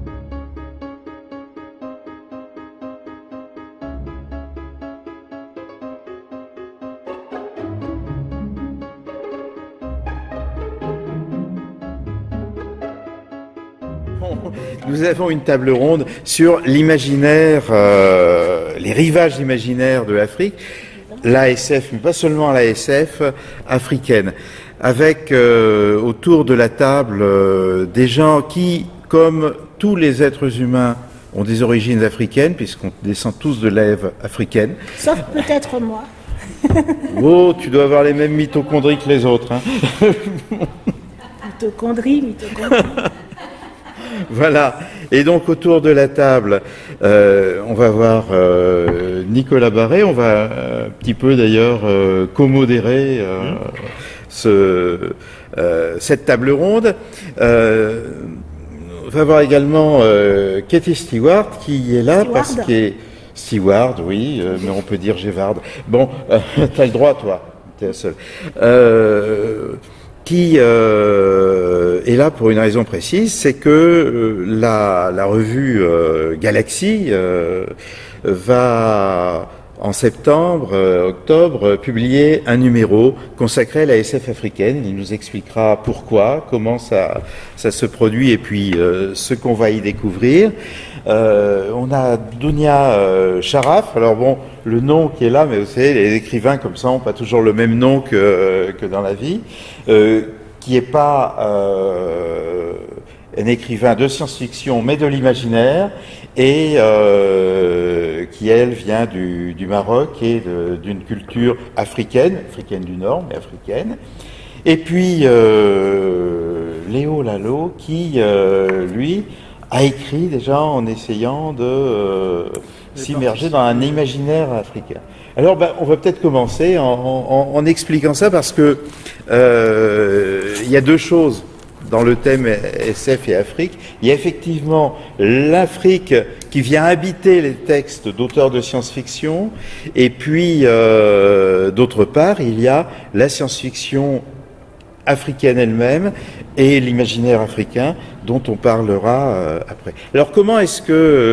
Nous avons une table ronde sur l'imaginaire, les rivages imaginaires de l'Afrique, l'ASF, mais pas seulement l'ASF africaine, avec autour de la table des gens qui, comme tous les êtres humains, ont des origines africaines, puisqu'on descend tous de l'Ève africaine. Sauf peut-être moi. Oh, tu dois avoir les mêmes mitochondries que les autres. Hein. Mitochondrie. Voilà. Et donc autour de la table, on va voir Nicolas Barré. On va un petit peu d'ailleurs co-modérer cette table ronde. On va voir également Katie Stewart qui est là parce qu'elle est Stewart, oui, mais on peut dire Gévard. Bon, t'as le droit, toi. T'es la seule. Qui est là pour une raison précise, c'est que la revue Galaxy va en septembre, octobre, publier un numéro consacré à la SF africaine. Il nous expliquera pourquoi, comment ça se produit et puis ce qu'on va y découvrir. On a Dounia Sharaf. Alors bon, le nom qui est là, mais vous savez, les écrivains comme ça n'ont pas toujours le même nom que dans la vie, qui n'est pas un écrivain de science-fiction, mais de l'imaginaire, et qui, elle, vient du Maroc et d'une culture africaine du Nord, mais africaine. Et puis, Léo Lalo, qui, lui, a écrit déjà en essayant de s'immerger dans un imaginaire africain. Alors, on va peut-être commencer en expliquant ça, parce que il y a deux choses dans le thème SF et Afrique. Il y a effectivement l'Afrique qui vient habiter les textes d'auteurs de science-fiction, et puis d'autre part, il y a la science-fiction africaine elle-même et l'imaginaire africain dont on parlera après. Alors comment est-ce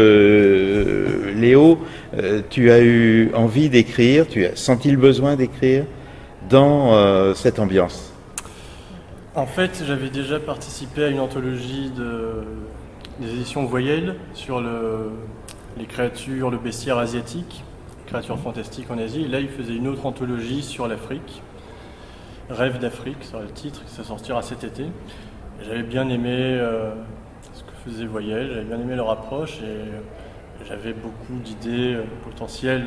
que, Léo, tu as eu envie d'écrire, tu as senti le besoin d'écrire dans cette ambiance? En fait, j'avais déjà participé à une anthologie des éditions Voyelles sur les créatures, le bestiaire asiatique, créatures fantastiques en Asie. Et là, il faisait une autre anthologie sur l'Afrique. Rêve d'Afrique, c'est le titre, ça sortira cet été. J'avais bien aimé ce que faisait Voyelle, j'avais bien aimé leur approche et j'avais beaucoup d'idées potentielles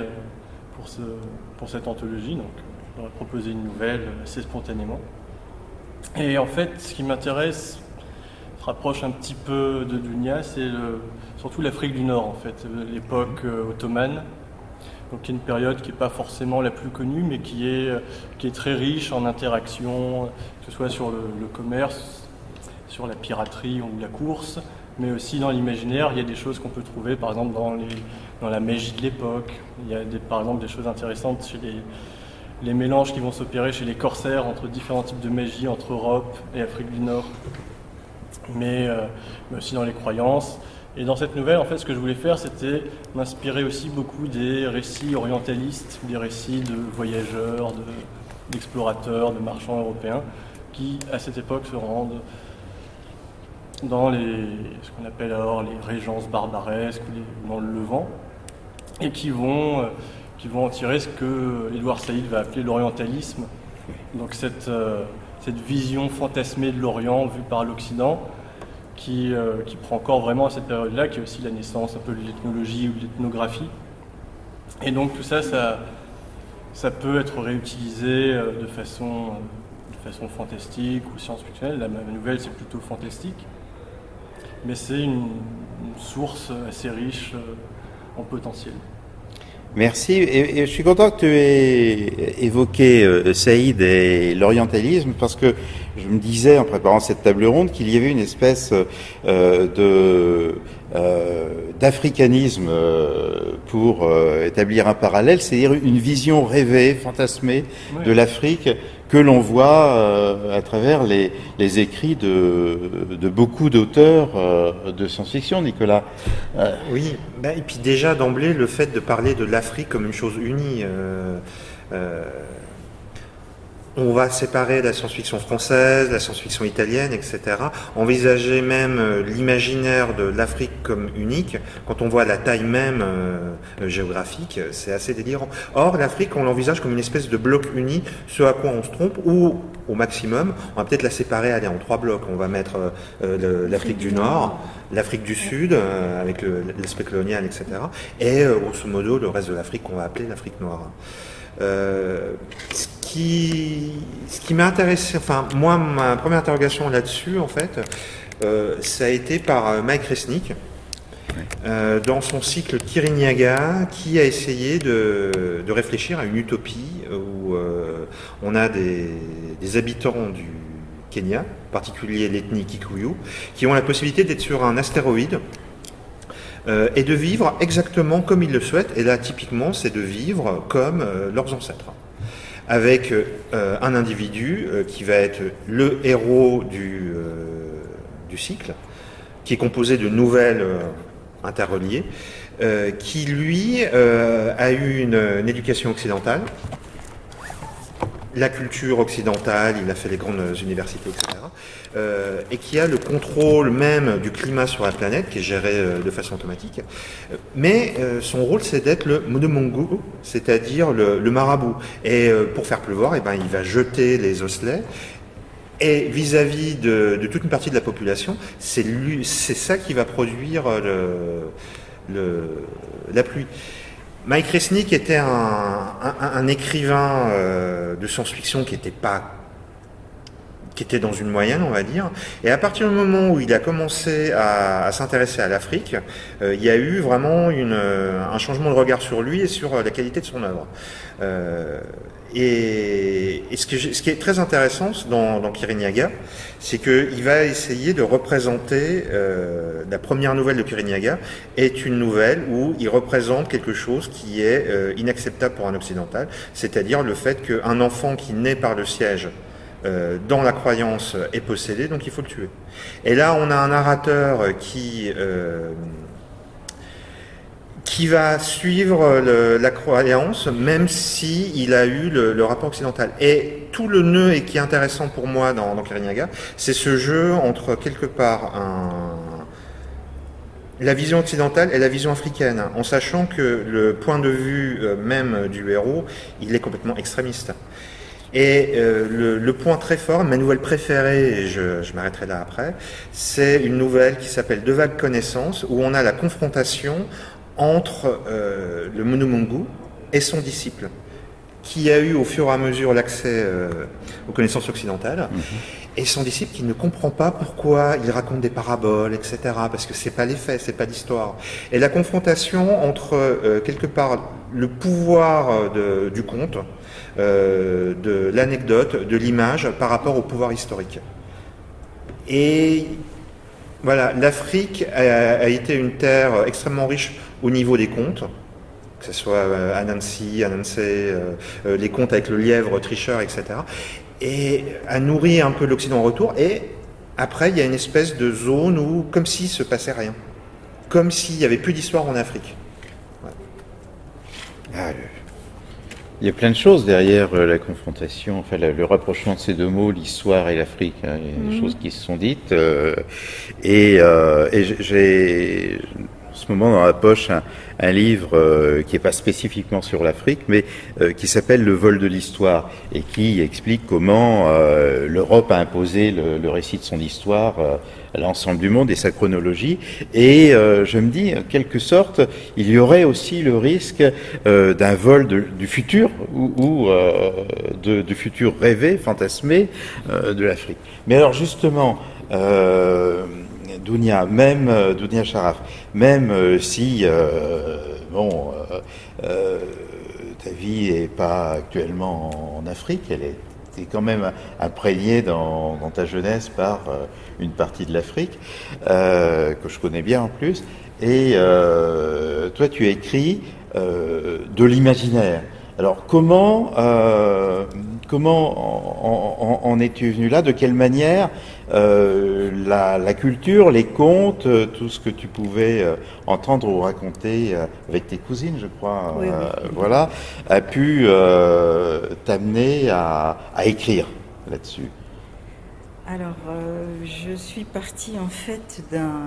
pour cette anthologie, donc j'aurais proposé une nouvelle assez spontanément. Et en fait, ce qui m'intéresse, se rapproche un petit peu de Dounia, c'est surtout l'Afrique du Nord, en fait, l'époque ottomane. Donc, qui est une période qui n'est pas forcément la plus connue, mais qui est très riche en interactions, que ce soit sur le commerce, sur la piraterie ou la course, mais aussi dans l'imaginaire. Il y a des choses qu'on peut trouver, par exemple, dans la magie de l'époque. Il y a par exemple des choses intéressantes chez les mélanges qui vont s'opérer chez les corsaires entre différents types de magie, entre Europe et Afrique du Nord, mais aussi dans les croyances. Et dans cette nouvelle, en fait, ce que je voulais faire, c'était m'inspirer aussi beaucoup des récits orientalistes, des récits de voyageurs, d'explorateurs, de marchands européens, qui, à cette époque, se rendent dans ce qu'on appelle alors les régences barbaresques, dans le Levant, et qui vont en tirer ce que Édouard Saïd va appeler l'orientalisme. Donc cette vision fantasmée de l'Orient vue par l'Occident, qui prend corps vraiment à cette période-là, qui est aussi la naissance un peu de l'ethnologie ou de l'ethnographie. Et donc tout ça, ça peut être réutilisé de façon fantastique ou science-fictionnelle. La nouvelle, c'est plutôt fantastique, mais c'est une source assez riche en potentiel. Merci, et je suis content que tu aies évoqué Saïd et l'orientalisme, parce que je me disais en préparant cette table ronde qu'il y avait une espèce d'africanisme pour établir un parallèle, c'est-à-dire une vision rêvée, fantasmée de l'Afrique que l'on voit à travers les écrits de beaucoup d'auteurs de science-fiction, Nicolas. Oui, et puis déjà d'emblée, le fait de parler de l'Afrique comme une chose unie. On va séparer la science-fiction française, la science-fiction italienne, etc. Envisager même l'imaginaire de l'Afrique comme unique, quand on voit la taille même géographique, c'est assez délirant. Or, l'Afrique, on l'envisage comme une espèce de bloc uni, ce à quoi on se trompe, ou au maximum, on va peut-être la séparer, aller en 3 blocs. On va mettre l'Afrique du Nord, l'Afrique du Sud, avec l'aspect colonial, etc. Et grosso modo, le reste de l'Afrique qu'on va appeler l'Afrique noire. Ce qui m'a intéressé, enfin moi ma première interrogation là-dessus en fait, ça a été par Mike Resnick dans son cycle Kirinyaga, qui a essayé de réfléchir à une utopie où on a des habitants du Kenya, en particulier l'ethnie Kikuyu, qui ont la possibilité d'être sur un astéroïde et de vivre exactement comme ils le souhaitent. Et là, typiquement, c'est de vivre comme leurs ancêtres, avec un individu qui va être le héros du cycle, qui est composé de nouvelles interreliées, qui, lui, a eu une éducation occidentale, la culture occidentale, il a fait les grandes universités, etc., et qui a le contrôle même du climat sur la planète, qui est géré de façon automatique. Mais son rôle, c'est d'être le Mudumungu, c'est-à-dire le marabout. Et pour faire pleuvoir, eh ben, il va jeter les osselets. Et vis-à-vis de toute une partie de la population, c'est ça qui va produire la pluie. Mike Resnick était un écrivain de science-fiction qui était dans une moyenne, on va dire. Et à partir du moment où il a commencé à s'intéresser à l'Afrique, il y a eu vraiment un changement de regard sur lui et sur la qualité de son œuvre. Et ce qui est très intéressant dans Kirinyaga, c'est qu'il va essayer de représenter, la première nouvelle de Kirinyaga est une nouvelle où il représente quelque chose qui est inacceptable pour un occidental, c'est-à-dire le fait qu'un enfant qui naît par le siège dans la croyance est possédé, donc il faut le tuer. Et là, on a un narrateur qui va suivre la croyance, même si il a eu le rapport occidental. Et tout le nœud, et qui est intéressant pour moi dans Kirinyaga, c'est ce jeu entre quelque part la vision occidentale et la vision africaine, en sachant que le point de vue même du héros, il est complètement extrémiste. Et le point très fort, ma nouvelle préférée, et je m'arrêterai là après, c'est une nouvelle qui s'appelle De vagues connaissances, où on a la confrontation entre le Mudumungu et son disciple, qui a eu au fur et à mesure l'accès aux connaissances occidentales, et son disciple qui ne comprend pas pourquoi il raconte des paraboles, etc., parce que c'est pas les faits, c'est pas l'histoire. Et la confrontation entre quelque part le pouvoir du conte, de l'anecdote, de l'image par rapport au pouvoir historique. Et voilà, l'Afrique a été une terre extrêmement riche au niveau des contes, que ce soit Anansi, les contes avec le lièvre tricheur, etc. Et a nourri un peu l'Occident en retour. Et après, il y a une espèce de zone où, comme s'il se passait rien, comme s'il y avait plus d'histoire en Afrique. Ouais. Il y a plein de choses derrière la confrontation, enfin le rapprochement de ces deux mots, l'histoire et l'Afrique. Hein, il y a des choses qui se sont dites. Et j'ai en ce moment dans la poche un livre qui n'est pas spécifiquement sur l'Afrique, mais qui s'appelle Le vol de l'histoire, et qui explique comment l'Europe a imposé le récit de son histoire à l'ensemble du monde et sa chronologie. Et je me dis, en quelque sorte, il y aurait aussi le risque d'un vol du futur, ou du futur rêvé, fantasmé de l'Afrique. Mais alors justement, Dounia Sharaf, même si ta vie n'est pas actuellement en Afrique, elle est quand même imprégnée dans ta jeunesse par une partie de l'Afrique que je connais bien en plus. Et toi, tu écris de l'imaginaire. Alors comment comment en es-tu venu là? De quelle manière la culture, les contes, tout ce que tu pouvais entendre ou raconter avec tes cousines, je crois, Oui, oui. voilà, a pu t'amener à écrire là-dessus? Alors, je suis partie en fait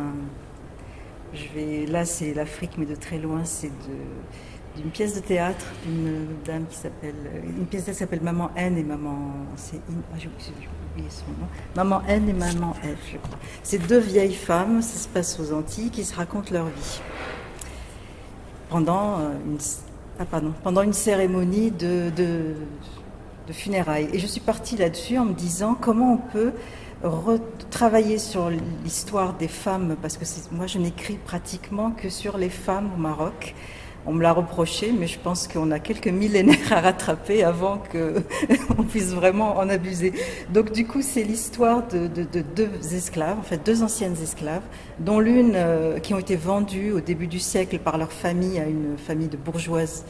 là c'est l'Afrique, mais de très loin, c'est d'une pièce de théâtre d'une dame une pièce qui s'appelle Maman N et Maman, j'ai oublié son nom, Maman N et Maman F, je crois. C'est deux vieilles femmes, ça se passe aux Antilles, qui se racontent leur vie pendant une cérémonie de funérailles. Et je suis partie là-dessus en me disant comment on peut retravailler sur l'histoire des femmes, parce que moi je n'écris pratiquement que sur les femmes au Maroc. On me l'a reproché, mais je pense qu'on a quelques millénaires à rattraper avant qu'on puisse vraiment en abuser. Donc du coup, c'est l'histoire de deux esclaves, en fait deux anciennes esclaves, dont l'une qui ont été vendues au début du siècle par leur famille à une famille de bourgeoises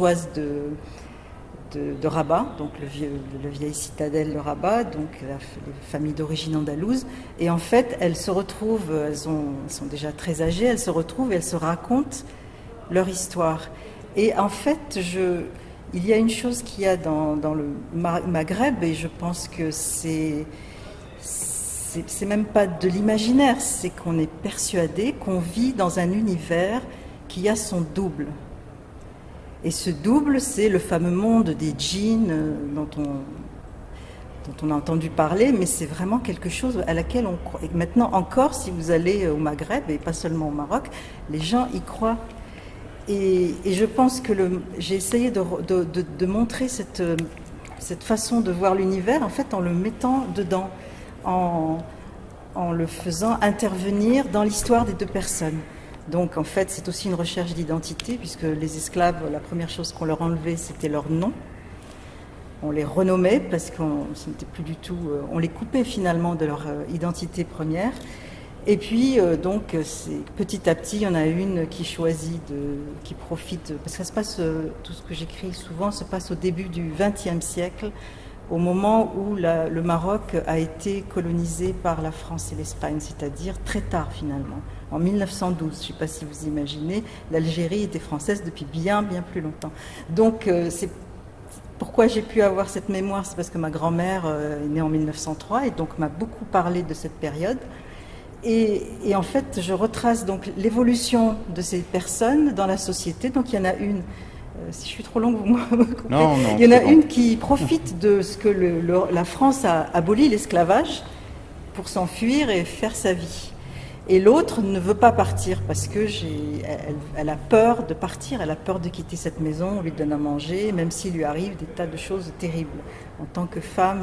de Rabat, donc le vieil citadelle de Rabat, donc les familles d'origine andalouse. Et en fait, elles se retrouvent, elles sont déjà très âgées, elles se retrouvent et elles se racontent leur histoire. Et en fait, il y a une chose qu'il y a dans le Maghreb, et je pense que c'est même pas de l'imaginaire, c'est qu'on est persuadé qu'on vit dans un univers qui a son double. Et ce double, c'est le fameux monde des djinns dont on a entendu parler, mais c'est vraiment quelque chose à laquelle on croit. Et maintenant encore, si vous allez au Maghreb, et pas seulement au Maroc, les gens y croient. Et je pense que j'ai essayé de montrer cette façon de voir l'univers, en fait, en le mettant dedans, en le faisant intervenir dans l'histoire des deux personnes. Donc, en fait, c'est aussi une recherche d'identité, puisque les esclaves, la première chose qu'on leur enlevait, c'était leur nom. On les renommait, parce qu'on n'était plus du tout... on les coupait finalement de leur identité première. Et puis, donc, petit à petit, il y en a une qui choisit, qui profite, parce que ça se passe, tout ce que j'écris souvent se passe au début du XXe siècle, au moment où le Maroc a été colonisé par la France et l'Espagne, c'est-à-dire très tard finalement, en 1912. Je ne sais pas si vous imaginez, l'Algérie était française depuis bien, bien plus longtemps. Donc, c'est pourquoi j'ai pu avoir cette mémoire, c'est parce que ma grand-mère est née en 1903 et donc m'a beaucoup parlé de cette période. Et en fait, je retrace donc l'évolution de ces personnes dans la société. Donc, il y en a une, si je suis trop longue, vous me coupez. Non, il y en a une qui profite de ce que la France a aboli, l'esclavage, pour s'enfuir et faire sa vie. Et l'autre ne veut pas partir parce que elle a peur de partir, elle a peur de quitter cette maison, on lui donne à manger, même s'il lui arrive des tas de choses terribles en tant que femme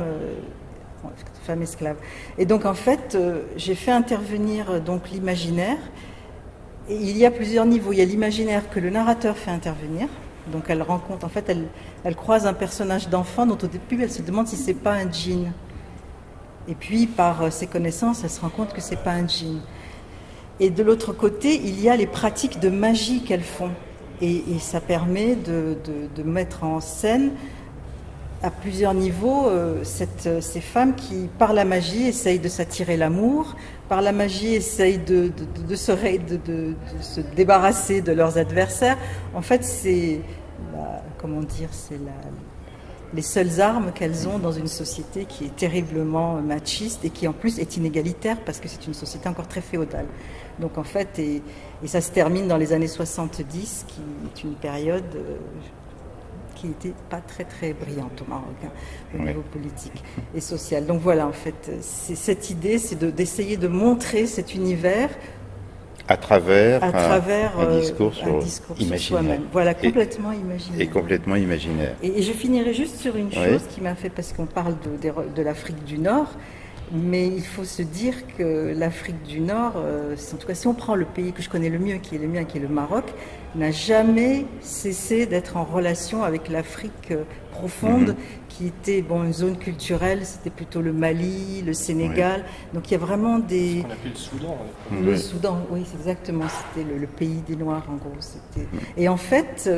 esclave. Et donc en fait, j'ai fait intervenir donc l'imaginaire. Et il y a plusieurs niveaux. Il y a l'imaginaire que le narrateur fait intervenir. Donc elle rencontre, en fait, elle croise un personnage d'enfant dont au début elle se demande si c'est pas un djinn. Et puis par ses connaissances, elle se rend compte que c'est pas un djinn. Et de l'autre côté, il y a les pratiques de magie qu'elles font. Et ça permet de mettre en scène à plusieurs niveaux ces femmes qui, par la magie, essayent de s'attirer l'amour, par la magie, essayent de se débarrasser de leurs adversaires. En fait, c'est les seules armes qu'elles ont dans une société qui est terriblement machiste et qui en plus est inégalitaire parce que c'est une société encore très féodale. Donc en fait, et ça se termine dans les années 70, qui est une période qui n'était pas très très brillante au Maroc, au niveau politique et social. Donc voilà, en fait, cette idée, c'est d'essayer de montrer cet univers à travers un discours sur soi-même. Voilà, complètement imaginaire. Et complètement imaginaire. Et je finirai juste sur une chose qui m'a fait, parce qu'on parle de l'Afrique du Nord, mais il faut se dire que l'Afrique du Nord, en tout cas si on prend le pays que je connais le mieux, qui est le mien, qui est le Maroc, n'a jamais cessé d'être en relation avec l'Afrique profonde, qui était une zone culturelle, c'était plutôt le Mali, le Sénégal. Donc il y a vraiment des... Ce qu'on appelle le Soudan. Le Soudan, oui, c'est exactement, c'était le pays des Noirs en gros. Et en fait,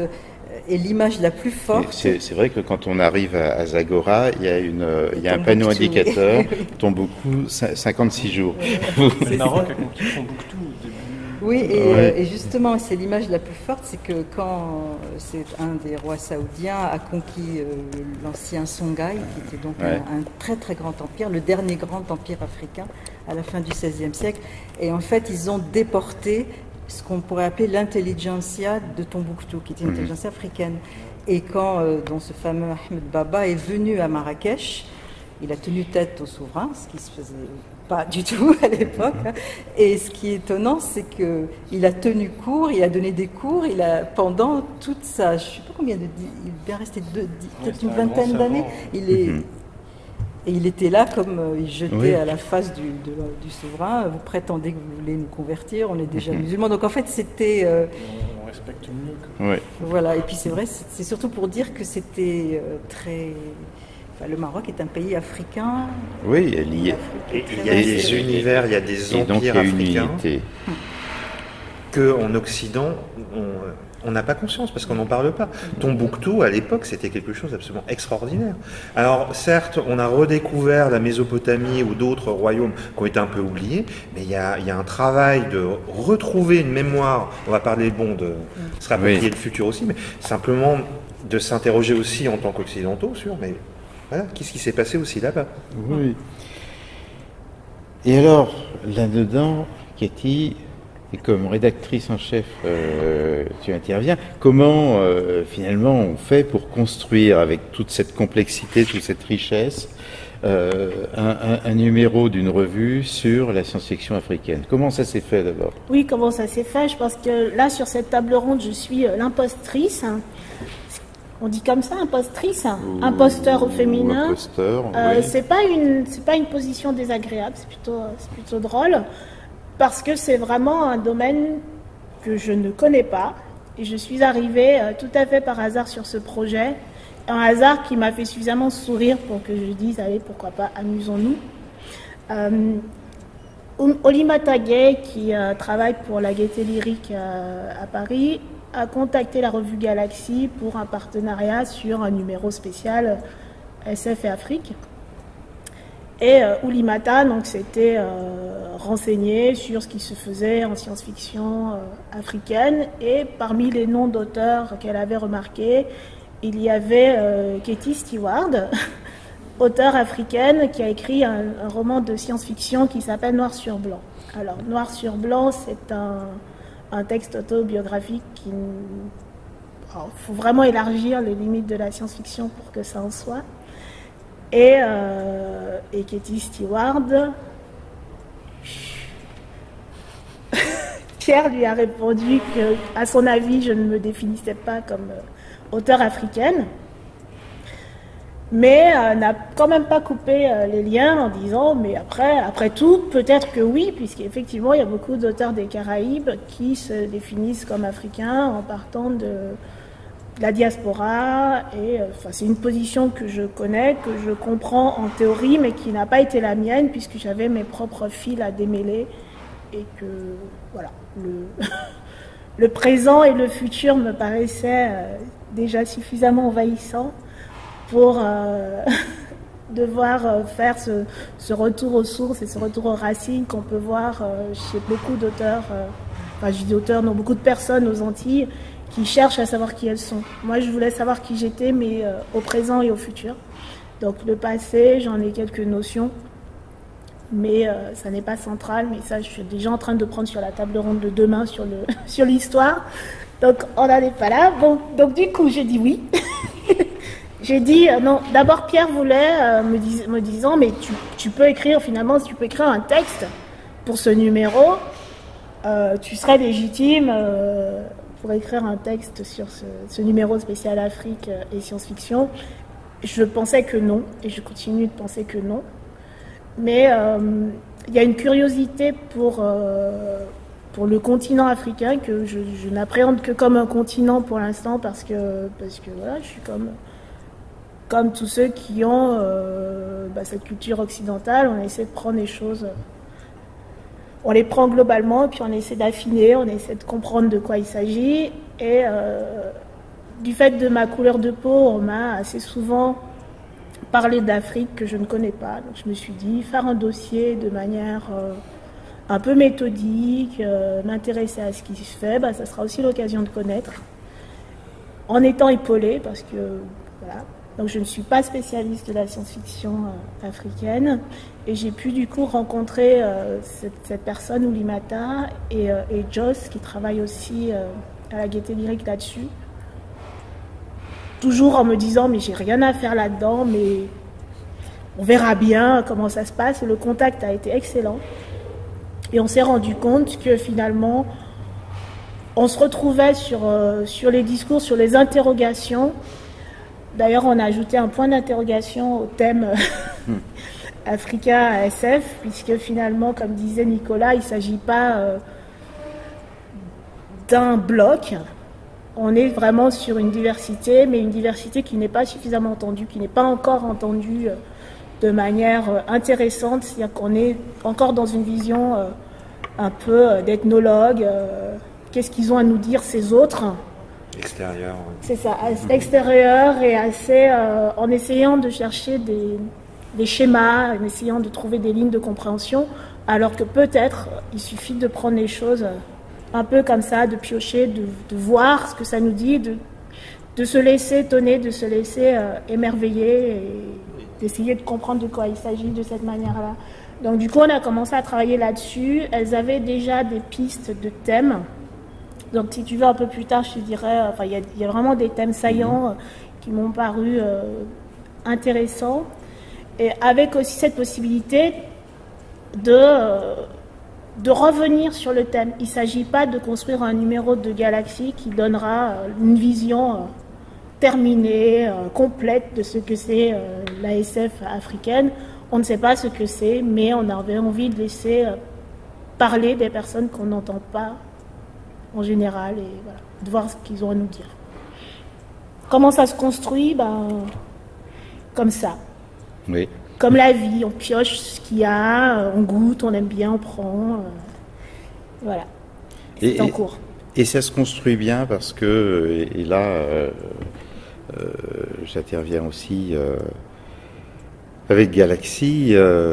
est l'image la plus forte. C'est vrai que quand on arrive à Zagora, il y a un panneau indicateur, Tombouctou, 56 jours. Le Maroc a conquis Tombouctou au début. Oui, et justement, c'est l'image la plus forte, c'est que quand c'est un des rois saoudiens a conquis l'ancien Songhai, qui était donc un très très grand empire, le dernier grand empire africain à la fin du XVIe siècle, et en fait ils ont déporté ce qu'on pourrait appeler l'intelligentsia de Tombouctou, qui était une intelligentsia africaine. Et quand donc ce fameux Ahmed Baba est venu à Marrakech, il a tenu tête au souverain, ce qui se faisait pas du tout à l'époque. Et ce qui est étonnant, c'est qu'il a tenu cours, il a donné des cours, pendant toute sa, je ne sais pas combien il est bien resté peut-être une vingtaine d'années. Et il était là comme il jetait à la face du souverain. Vous prétendez que vous voulez nous convertir, on est déjà musulmans. Donc en fait, c'était. On respecte mieux. Voilà. Et puis c'est vrai, c'est surtout pour dire que c'était très. Le Maroc est un pays africain. Oui, il y a des univers, il y a des empires africains qu'en Occident, on n'a pas conscience parce qu'on n'en parle pas. Tombouctou, à l'époque, c'était quelque chose d'absolument extraordinaire. Alors, certes, on a redécouvert la Mésopotamie ou d'autres royaumes qui ont été un peu oubliés, mais il y a un travail de retrouver une mémoire. On va parler, de se rapproprier le futur aussi, mais simplement de s'interroger aussi en tant qu'occidentaux sur, mais voilà, qu'est-ce qui s'est passé aussi là-bas? Oui. Et alors, là-dedans, Katie, et comme rédactrice en chef, tu interviens. Comment, finalement, on fait pour construire, avec toute cette complexité, toute cette richesse, un numéro d'une revue sur la science-fiction africaine? Comment ça s'est fait, d'abord? Oui, comment ça s'est fait? Je pense que là, sur cette table ronde, je suis l'impostrice. On dit comme ça, impostrice, imposteur au féminin. Imposteur, oui. C'est pas une position désagréable, c'est plutôt drôle, parce que c'est vraiment un domaine que je ne connais pas, et je suis arrivée tout à fait par hasard sur ce projet, un hasard qui m'a fait suffisamment sourire pour que je dise, allez, pourquoi pas, amusons-nous. Olimata Gay, qui travaille pour la Gaieté Lyrique à Paris, a contacté la revue Galaxy pour un partenariat sur un numéro spécial SF et Afrique. Et Oulimata s'était renseigné sur ce qui se faisait en science-fiction africaine, et parmi les noms d'auteurs qu'elle avait remarqués, il y avait Katie Stewart, auteure africaine qui a écrit un roman de science-fiction qui s'appelle Noir sur blanc. Alors, Noir sur blanc, c'est un texte autobiographique qui... Il faut vraiment élargir les limites de la science-fiction pour que ça en soit. Et Katie Stewart, Pierre lui a répondu qu'à son avis, je ne me définissais pas comme auteure africaine, mais n'a quand même pas coupé les liens en disant, mais après tout, peut-être que oui, puisqu'effectivement, il y a beaucoup d'auteurs des Caraïbes qui se définissent comme africains en partant de la diaspora, et c'est une position que je connais, que je comprends en théorie, mais qui n'a pas été la mienne, puisque j'avais mes propres fils à démêler, et que, voilà, le présent et le futur me paraissaient déjà suffisamment envahissants pour devoir faire ce retour aux sources et ce retour aux racines qu'on peut voir chez beaucoup d'auteurs, je dis d'auteurs, non, beaucoup de personnes aux Antilles qui cherchent à savoir qui elles sont. Moi, je voulais savoir qui j'étais, mais au présent et au futur. Donc le passé, j'en ai quelques notions, mais ça n'est pas central, mais ça, je suis déjà en train de prendre sur la table ronde de demain sur l'histoire. Donc on n'en est pas là. Bon, donc du coup, j'ai dit oui. J'ai dit non. D'abord, Pierre voulait me disant, mais tu peux écrire finalement, si tu peux écrire un texte pour ce numéro, tu serais légitime pour écrire un texte sur ce numéro spécial Afrique et science-fiction. Je pensais que non, et je continue de penser que non. Mais il y a une curiosité pour le continent africain que je n'appréhende que comme un continent pour l'instant, parce que voilà, je suis comme tous ceux qui ont cette culture occidentale. On essaie de prendre les choses, on les prend globalement, et puis on essaie d'affiner, on essaie de comprendre de quoi il s'agit, et du fait de ma couleur de peau, on m'a assez souvent parlé d'Afrique que je ne connais pas. Donc je me suis dit, faire un dossier de manière un peu méthodique, m'intéresser à ce qui se fait, ça sera aussi l'occasion de connaître, en étant épaulée, parce que voilà. Donc je ne suis pas spécialiste de la science-fiction africaine, et j'ai pu du coup rencontrer cette personne, Oulimata, et Joss, qui travaille aussi à la Gaîté Lyrique là-dessus. Toujours en me disant, mais j'ai rien à faire là-dedans, mais on verra bien comment ça se passe. Et le contact a été excellent. Et on s'est rendu compte que finalement, on se retrouvait sur les discours, sur les interrogations. D'ailleurs, on a ajouté un point d'interrogation au thème africain à SF, puisque finalement, comme disait Nicolas, il ne s'agit pas d'un bloc. On est vraiment sur une diversité, mais une diversité qui n'est pas suffisamment entendue, qui n'est pas encore entendue de manière intéressante. C'est-à-dire qu'on est encore dans une vision un peu d'ethnologue. Qu'est-ce qu'ils ont à nous dire, ces autres ? Extérieur. Oui. C'est ça, extérieur, et assez en essayant de chercher des schémas, en essayant de trouver des lignes de compréhension, alors que peut-être il suffit de prendre les choses un peu comme ça, de piocher, de voir ce que ça nous dit, de se laisser étonner, de se laisser émerveiller, et d'essayer de comprendre de quoi il s'agit de cette manière-là. Donc du coup, on a commencé à travailler là-dessus. Elles avaient déjà des pistes de thèmes. Donc si tu veux, un peu plus tard, je te dirais, il y a vraiment des thèmes saillants qui m'ont paru intéressants. Et avec aussi cette possibilité de revenir sur le thème. Il ne s'agit pas de construire un numéro de Galaxy qui donnera une vision terminée, complète de ce que c'est la SF africaine. On ne sait pas ce que c'est, mais on avait envie de laisser parler des personnes qu'on n'entend pas en général, et voilà, de voir ce qu'ils ont à nous dire. Comment ça se construit ? Comme ça. Oui. Comme la vie, on pioche ce qu'il y a, on goûte, on aime bien, on prend. Voilà. C'est en cours. Et ça se construit bien parce que, et là, j'interviens aussi avec Galaxy.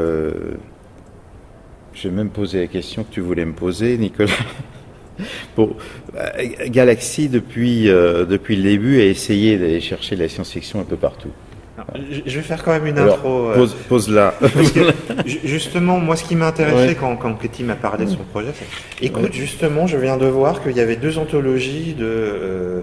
J'ai même posé la question que tu voulais me poser, Nicolas. Bon, Galaxy, depuis le début, a essayé d'aller chercher la science-fiction un peu partout. Alors, je vais faire quand même une intro. Pose-la. Parce que, justement, moi, ce qui m'a intéressé quand Katie m'a parlé de son projet, c'est, écoute, justement, je viens de voir qu'il y avait 2 anthologies de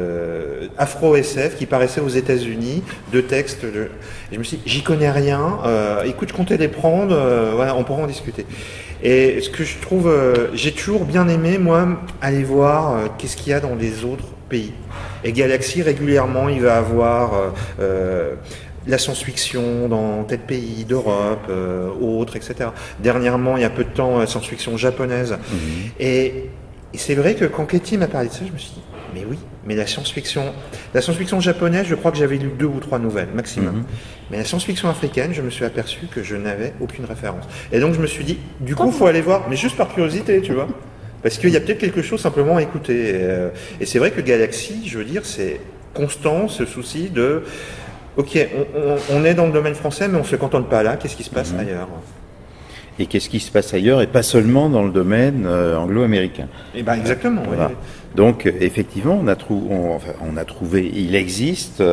Afro-SF qui paraissaient aux États-Unis, 2 textes. Et je me suis dit, j'y connais rien. Écoute, je comptais les prendre. Voilà, on pourra en discuter. Et ce que je trouve, j'ai toujours bien aimé, moi, aller voir qu'est-ce qu'il y a dans les autres pays. Et Galaxy, régulièrement, il va avoir la science-fiction dans tel pays d'Europe, autres, etc. Dernièrement, il y a peu de temps, la science-fiction japonaise. Et c'est vrai que quand Katie m'a parlé de ça, je me suis dit, mais oui, mais la science-fiction japonaise, je crois que j'avais lu 2 ou 3 nouvelles, maximum. Mais la science-fiction africaine, je me suis aperçu que je n'avais aucune référence. Et donc, je me suis dit, du coup, il faut aller voir, mais juste par curiosité, tu vois. Parce qu'il y a peut-être quelque chose simplement à écouter. Et c'est vrai que Galaxy, je veux dire, c'est constant ce souci de, ok, on est dans le domaine français, mais on ne se contente pas là, qu'est-ce qui se passe ailleurs ? Et qu'est-ce qui se passe ailleurs, et pas seulement dans le domaine anglo-américain. Et ben exactement. Voilà. Oui. Donc effectivement, on a trouvé, il existe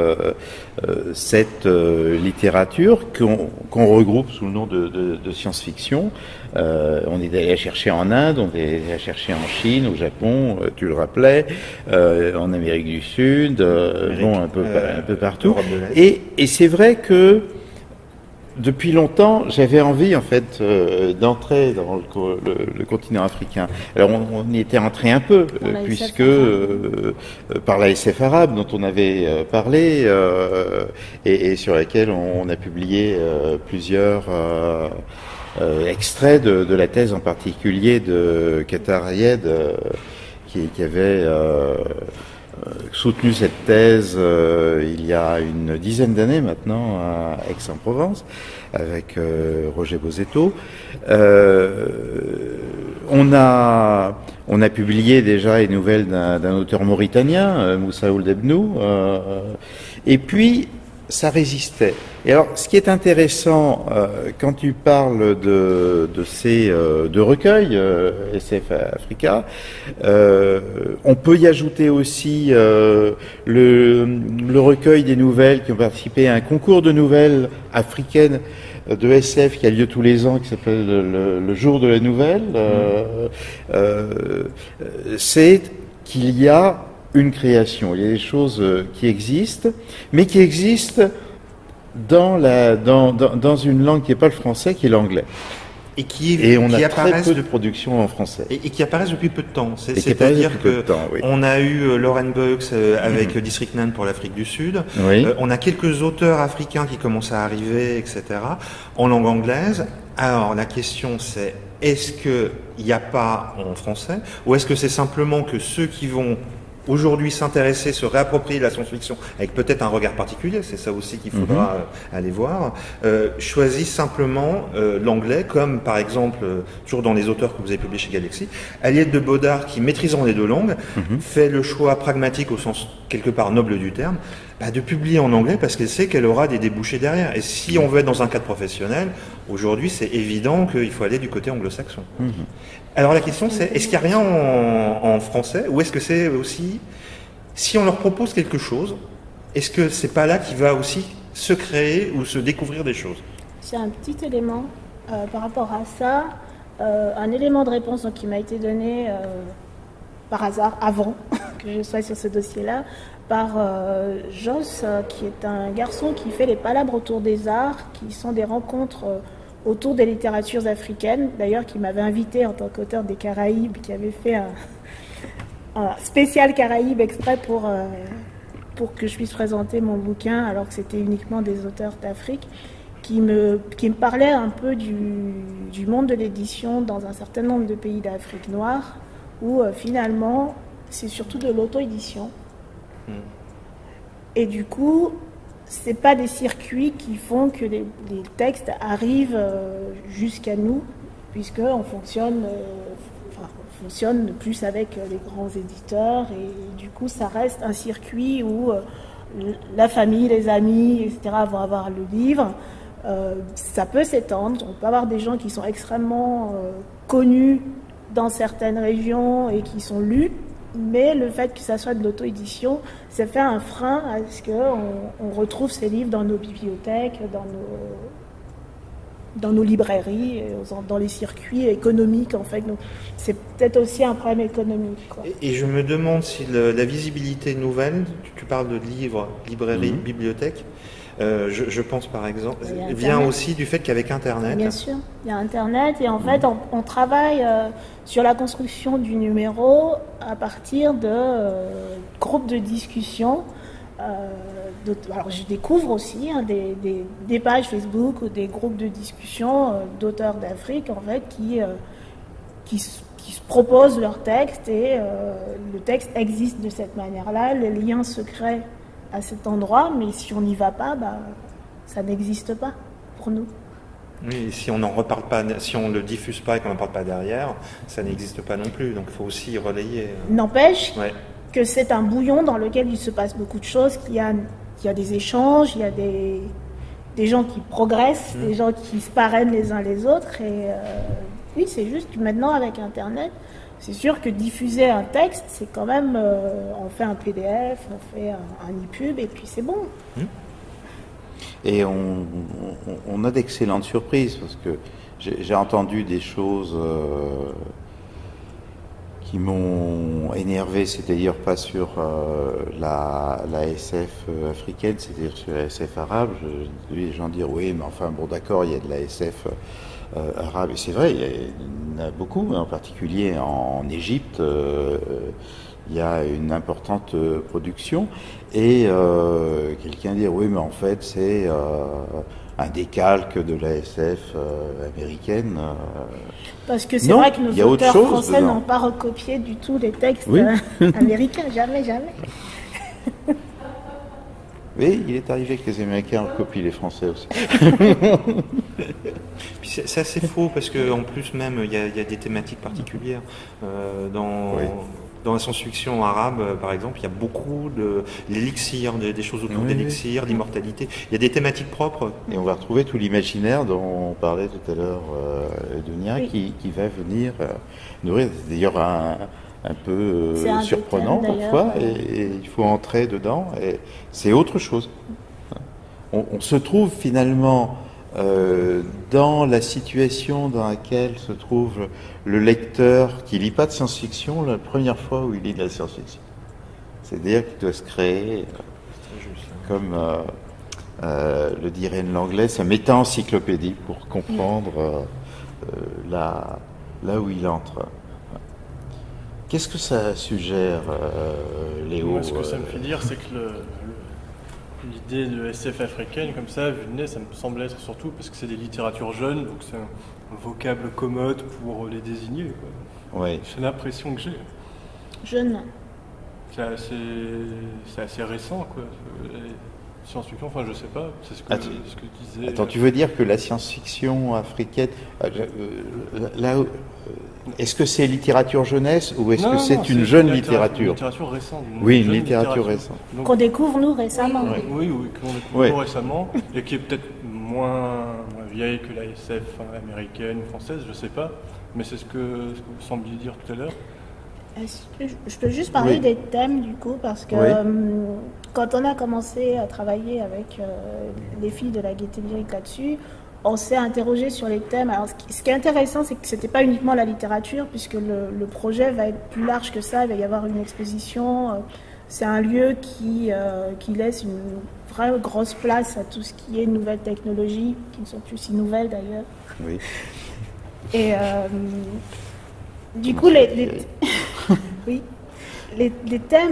cette littérature qu'on regroupe sous le nom de science-fiction. On est allé la chercher en Inde, on est allé la chercher en Chine, au Japon, tu le rappelais, en Amérique du Sud, un peu partout. Et c'est vrai que depuis longtemps, j'avais envie en fait d'entrer dans le continent africain. Alors on y était entré un peu, puisque par la SF arabe dont on avait parlé et sur laquelle on a publié plusieurs extraits de la thèse en particulier de Qatar Ayed qui avait soutenu cette thèse il y a une dizaine d'années maintenant à Aix-en-Provence avec Roger Bozetto. On a On a publié déjà les nouvelles d'un auteur mauritanien, Moussa Ould Ebnou, et puis ça résistait. Et alors, ce qui est intéressant quand tu parles de ces de recueils SF Africa, on peut y ajouter aussi le recueil des nouvelles qui ont participé à un concours de nouvelles africaines de SF qui a lieu tous les ans, qui s'appelle le Jour de la Nouvelle. C'est qu'il y a une création, il y a des choses qui existent, mais qui existent dans une langue qui n'est pas le français, qui est l'anglais. Et on a très apparaissent peu de production en français. Et qui apparaissent depuis peu de temps. Et qui apparaissent C'est-à-dire depuis peu de que temps, oui. on a eu Lauren Bucks avec District 9 pour l'Afrique du Sud. Oui. On a quelques auteurs africains qui commencent à arriver, etc. en langue anglaise. Alors la question c'est, est-ce qu'il n'y a pas en français, ou est-ce que c'est simplement que ceux qui vont aujourd'hui s'intéresser, se réapproprier la science-fiction avec peut-être un regard particulier, c'est ça aussi qu'il faudra aller voir, choisissent simplement l'anglais, comme par exemple, toujours dans les auteurs que vous avez publiés chez Galaxy, Aliette de Bodard, qui maîtrisant les deux langues, fait le choix pragmatique au sens quelque part noble du terme, de publier en anglais parce qu'elle sait qu'elle aura des débouchés derrière. Et si on veut être dans un cadre professionnel, aujourd'hui c'est évident qu'il faut aller du côté anglo-saxon. Alors la question c'est, est-ce qu'il n'y a rien en français, ou est-ce que c'est aussi, si on leur propose quelque chose, est-ce que c'est pas là qu'il va aussi se créer ou se découvrir des choses? C'est un petit élément par rapport à ça, un élément de réponse donc, qui m'a été donné par hasard avant que je sois sur ce dossier-là, par Joss, qui est un garçon qui fait les palabres autour des arts, qui sont des rencontres autour des littératures africaines, d'ailleurs qui m'avait invité en tant qu'auteur des Caraïbes, qui avait fait un spécial Caraïbes exprès pour que je puisse présenter mon bouquin, alors que c'était uniquement des auteurs d'Afrique, qui me parlait un peu du monde de l'édition dans un certain nombre de pays d'Afrique noire, où finalement c'est surtout de l'auto-édition. Et du coup, c'est pas des circuits qui font que les textes arrivent jusqu'à nous, puisqu'on fonctionne plus avec les grands éditeurs, et du coup, ça reste un circuit où la famille, les amis, etc. vont avoir le livre. Ça peut s'étendre. On peut avoir des gens qui sont extrêmement connus dans certaines régions et qui sont lus. Mais le fait que ça soit de l'auto-édition, ça fait un frein à ce qu'on retrouve ces livres dans nos bibliothèques, dans nos librairies, dans les circuits économiques en fait. Donc c'est peut-être aussi un problème économique, quoi. Et je me demande si la visibilité nouvelle, tu parles de livres, librairies, bibliothèques, je pense par exemple, vient aussi du fait qu'avec Internet... Bien sûr, il y a Internet et en fait on travaille sur la construction du numéro à partir de groupes de discussion. Alors je découvre aussi des pages Facebook ou des groupes de discussion d'auteurs d'Afrique en fait qui se proposent leur texte et le texte existe de cette manière-là, les liens se créent à cet endroit, mais si on n'y va pas, ça n'existe pas pour nous. Oui, si on n'en reparle pas, si on le diffuse pas et qu'on n'en parle pas derrière, ça n'existe pas non plus. Donc il faut aussi relayer. N'empêche que c'est un bouillon dans lequel il se passe beaucoup de choses, qu'il y a des échanges, il y a des gens qui progressent, des gens qui se parrainent les uns les autres. Et oui, c'est juste que maintenant avec Internet, c'est sûr que diffuser un texte, c'est quand même, on fait un PDF, on fait un e-pub et puis c'est bon. Et on a d'excellentes surprises parce que j'ai entendu des choses qui m'ont énervé, c'est-à-dire pas sur la SF africaine, c'est-à-dire sur la SF arabe. Les gens disent oui, mais enfin bon d'accord, il y a de la SF arabe, et c'est vrai, il y en a beaucoup, en particulier en Égypte, il y a une importante production, et quelqu'un dit oui, mais en fait c'est un décalque de la SF américaine. Parce que c'est vrai que nos auteurs français n'ont pas recopié du tout les textes américains, jamais. Oui, il est arrivé que les Américains recopient les Français aussi. Puis c'est assez faux parce qu'en plus même il y a des thématiques particulières dans la science-fiction arabe par exemple, il y a beaucoup de l'élixir, des choses autour d'élixir, d'immortalité. Il y a des thématiques propres. Et on va retrouver tout l'imaginaire dont on parlait tout à l'heure, Dunia, qui va venir nourrir. C'est d'ailleurs un peu surprenant parfois, et il faut entrer dedans, et c'est autre chose. On se trouve finalement dans la situation dans laquelle se trouve le lecteur qui lit pas de science-fiction la première fois où il lit de la science-fiction. C'est-à-dire qu'il doit se créer, comme le dirait l'anglais, sa méta-encyclopédie pour comprendre là où il entre. Qu'est-ce que ça suggère, Léo? Moi, ce que ça me fait dire, c'est que l'idée de SF africaine, comme ça, vu de nez, ça me semble être surtout parce que c'est des littératures jeunes, donc c'est un vocable commode pour les désigner, quoi. Oui. C'est l'impression que j'ai. Jeune. C'est assez récent, quoi. Science-fiction, enfin, je sais pas, c'est ce que disait... Attends, tu veux dire que la science-fiction africaine, est-ce que c'est littérature jeunesse ou est-ce que c'est une jeune littérature? Une littérature récente. Oui, une littérature récente. Donc, qu'on découvre nous récemment. Oui, qu'on découvre nous récemment, et qui est peut-être moins vieille que la SF américaine ou française, je sais pas, mais c'est ce que vous sembliez dire tout à l'heure. Je peux juste parler des thèmes du coup, parce que quand on a commencé à travailler avec les filles de la Gaîté Lyrique là-dessus, on s'est interrogé sur les thèmes. Alors, ce qui est intéressant, c'est que ce n'était pas uniquement la littérature, puisque le projet va être plus large que ça. Il va y avoir une exposition. C'est un lieu qui laisse une vraie grosse place à tout ce qui est nouvelles technologies, qui ne sont plus si nouvelles d'ailleurs. Oui. Et du coup, oui, les thèmes,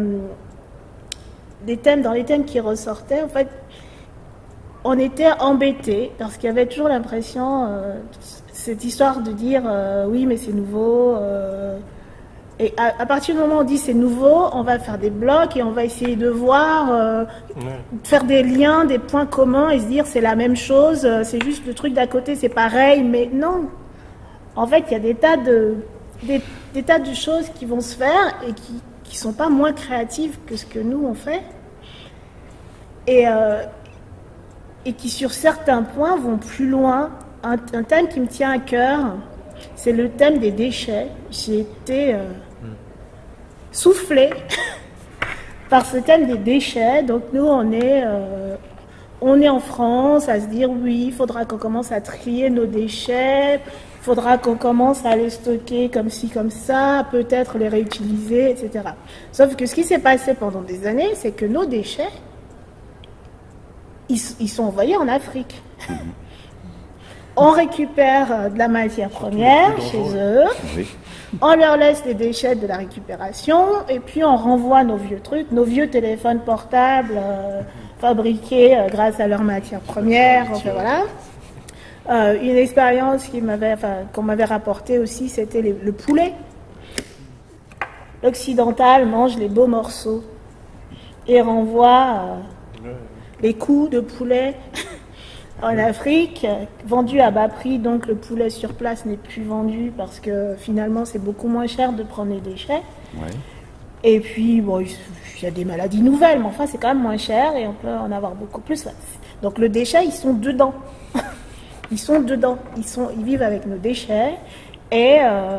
dans les thèmes qui ressortaient, en fait, on était embêtés parce qu'il y avait toujours l'impression, cette histoire de dire oui, mais c'est nouveau. Et à partir du moment où on dit c'est nouveau, on va faire des blocs et on va essayer de voir, faire des liens, des points communs et se dire c'est la même chose, c'est juste le truc d'à côté, c'est pareil, mais non. En fait, il y a des tas de choses qui vont se faire et qui sont pas moins créatives que ce que nous on fait. Et qui sur certains points vont plus loin. Un thème qui me tient à cœur, c'est le thème des déchets. J'ai été soufflée par ce thème des déchets. Donc nous, on est en France à se dire oui, il faudra qu'on commence à trier nos déchets, il faudra qu'on commence à les stocker comme ci, comme ça, peut-être les réutiliser, etc. Sauf que ce qui s'est passé pendant des années, c'est que nos déchets, ils sont envoyés en Afrique. On récupère de la matière première chez eux, on leur laisse les déchets de la récupération, et puis on renvoie nos vieux trucs, nos vieux téléphones portables fabriqués grâce à leur matière première. Enfin, voilà. Une expérience qu'on m'avait rapportée aussi, c'était le poulet. L'occidental mange les beaux morceaux et renvoie les coups de poulet en Afrique, vendus à bas prix. Donc le poulet sur place n'est plus vendu parce que finalement c'est beaucoup moins cher de prendre les déchets. Ouais. Et puis bon, il y a des maladies nouvelles, mais enfin c'est quand même moins cher et on peut en avoir beaucoup plus. Donc le déchet, ils sont dedans. Ils sont dedans. Ils vivent avec nos déchets et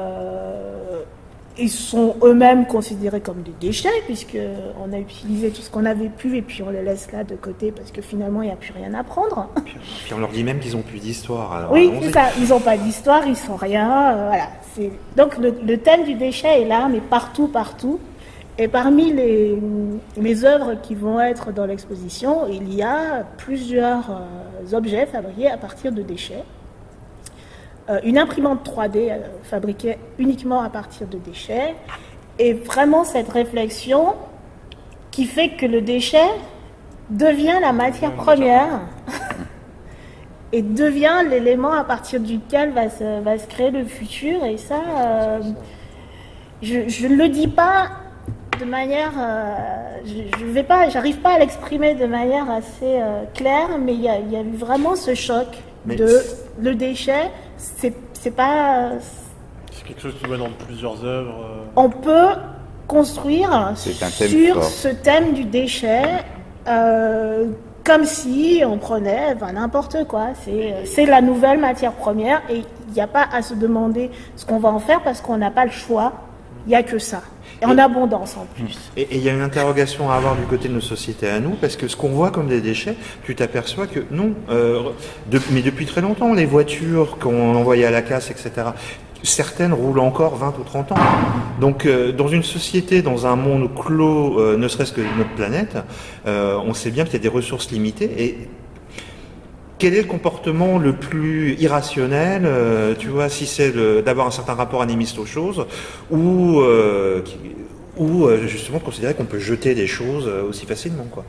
ils sont eux-mêmes considérés comme des déchets puisqu'on a utilisé tout ce qu'on avait pu et puis on les laisse là de côté parce que finalement il n'y a plus rien à prendre. Puis on leur dit même qu'ils n'ont plus d'histoire. Alors oui, c'est ça. Ils n'ont pas d'histoire, ils sont rien. Voilà. Donc le thème du déchet est là, mais partout. Et parmi les œuvres qui vont être dans l'exposition, il y a plusieurs objets fabriqués à partir de déchets. Une imprimante 3D fabriquée uniquement à partir de déchets. Et vraiment cette réflexion qui fait que le déchet devient la matière première et devient l'élément à partir duquel va se créer le futur. Et ça, je ne le dis pas de manière, j'arrive pas à l'exprimer de manière assez claire, mais il y a eu vraiment ce choc le déchet. C'est pas. C'est quelque chose que tu vois dans plusieurs œuvres. On peut construire sur ce thème du déchet. Comme si on prenait n'importe quoi. C'est la nouvelle matière première et il n'y a pas à se demander ce qu'on va en faire parce qu'on n'a pas le choix. Il n'y a que ça. Et en abondance en plus. Et il y a une interrogation à avoir du côté de nos sociétés à nous, parce que ce qu'on voit comme des déchets, tu t'aperçois que non, mais depuis très longtemps, les voitures qu'on envoyait à la casse, etc., certaines roulent encore 20 ou 30 ans. Donc, dans une société, dans un monde clos, ne serait-ce que notre planète, on sait bien qu'il y a des ressources limitées. Et quel est le comportement le plus irrationnel, tu vois, si c'est d'avoir un certain rapport animiste aux choses, ou justement de considérer qu'on peut jeter des choses aussi facilement, quoi.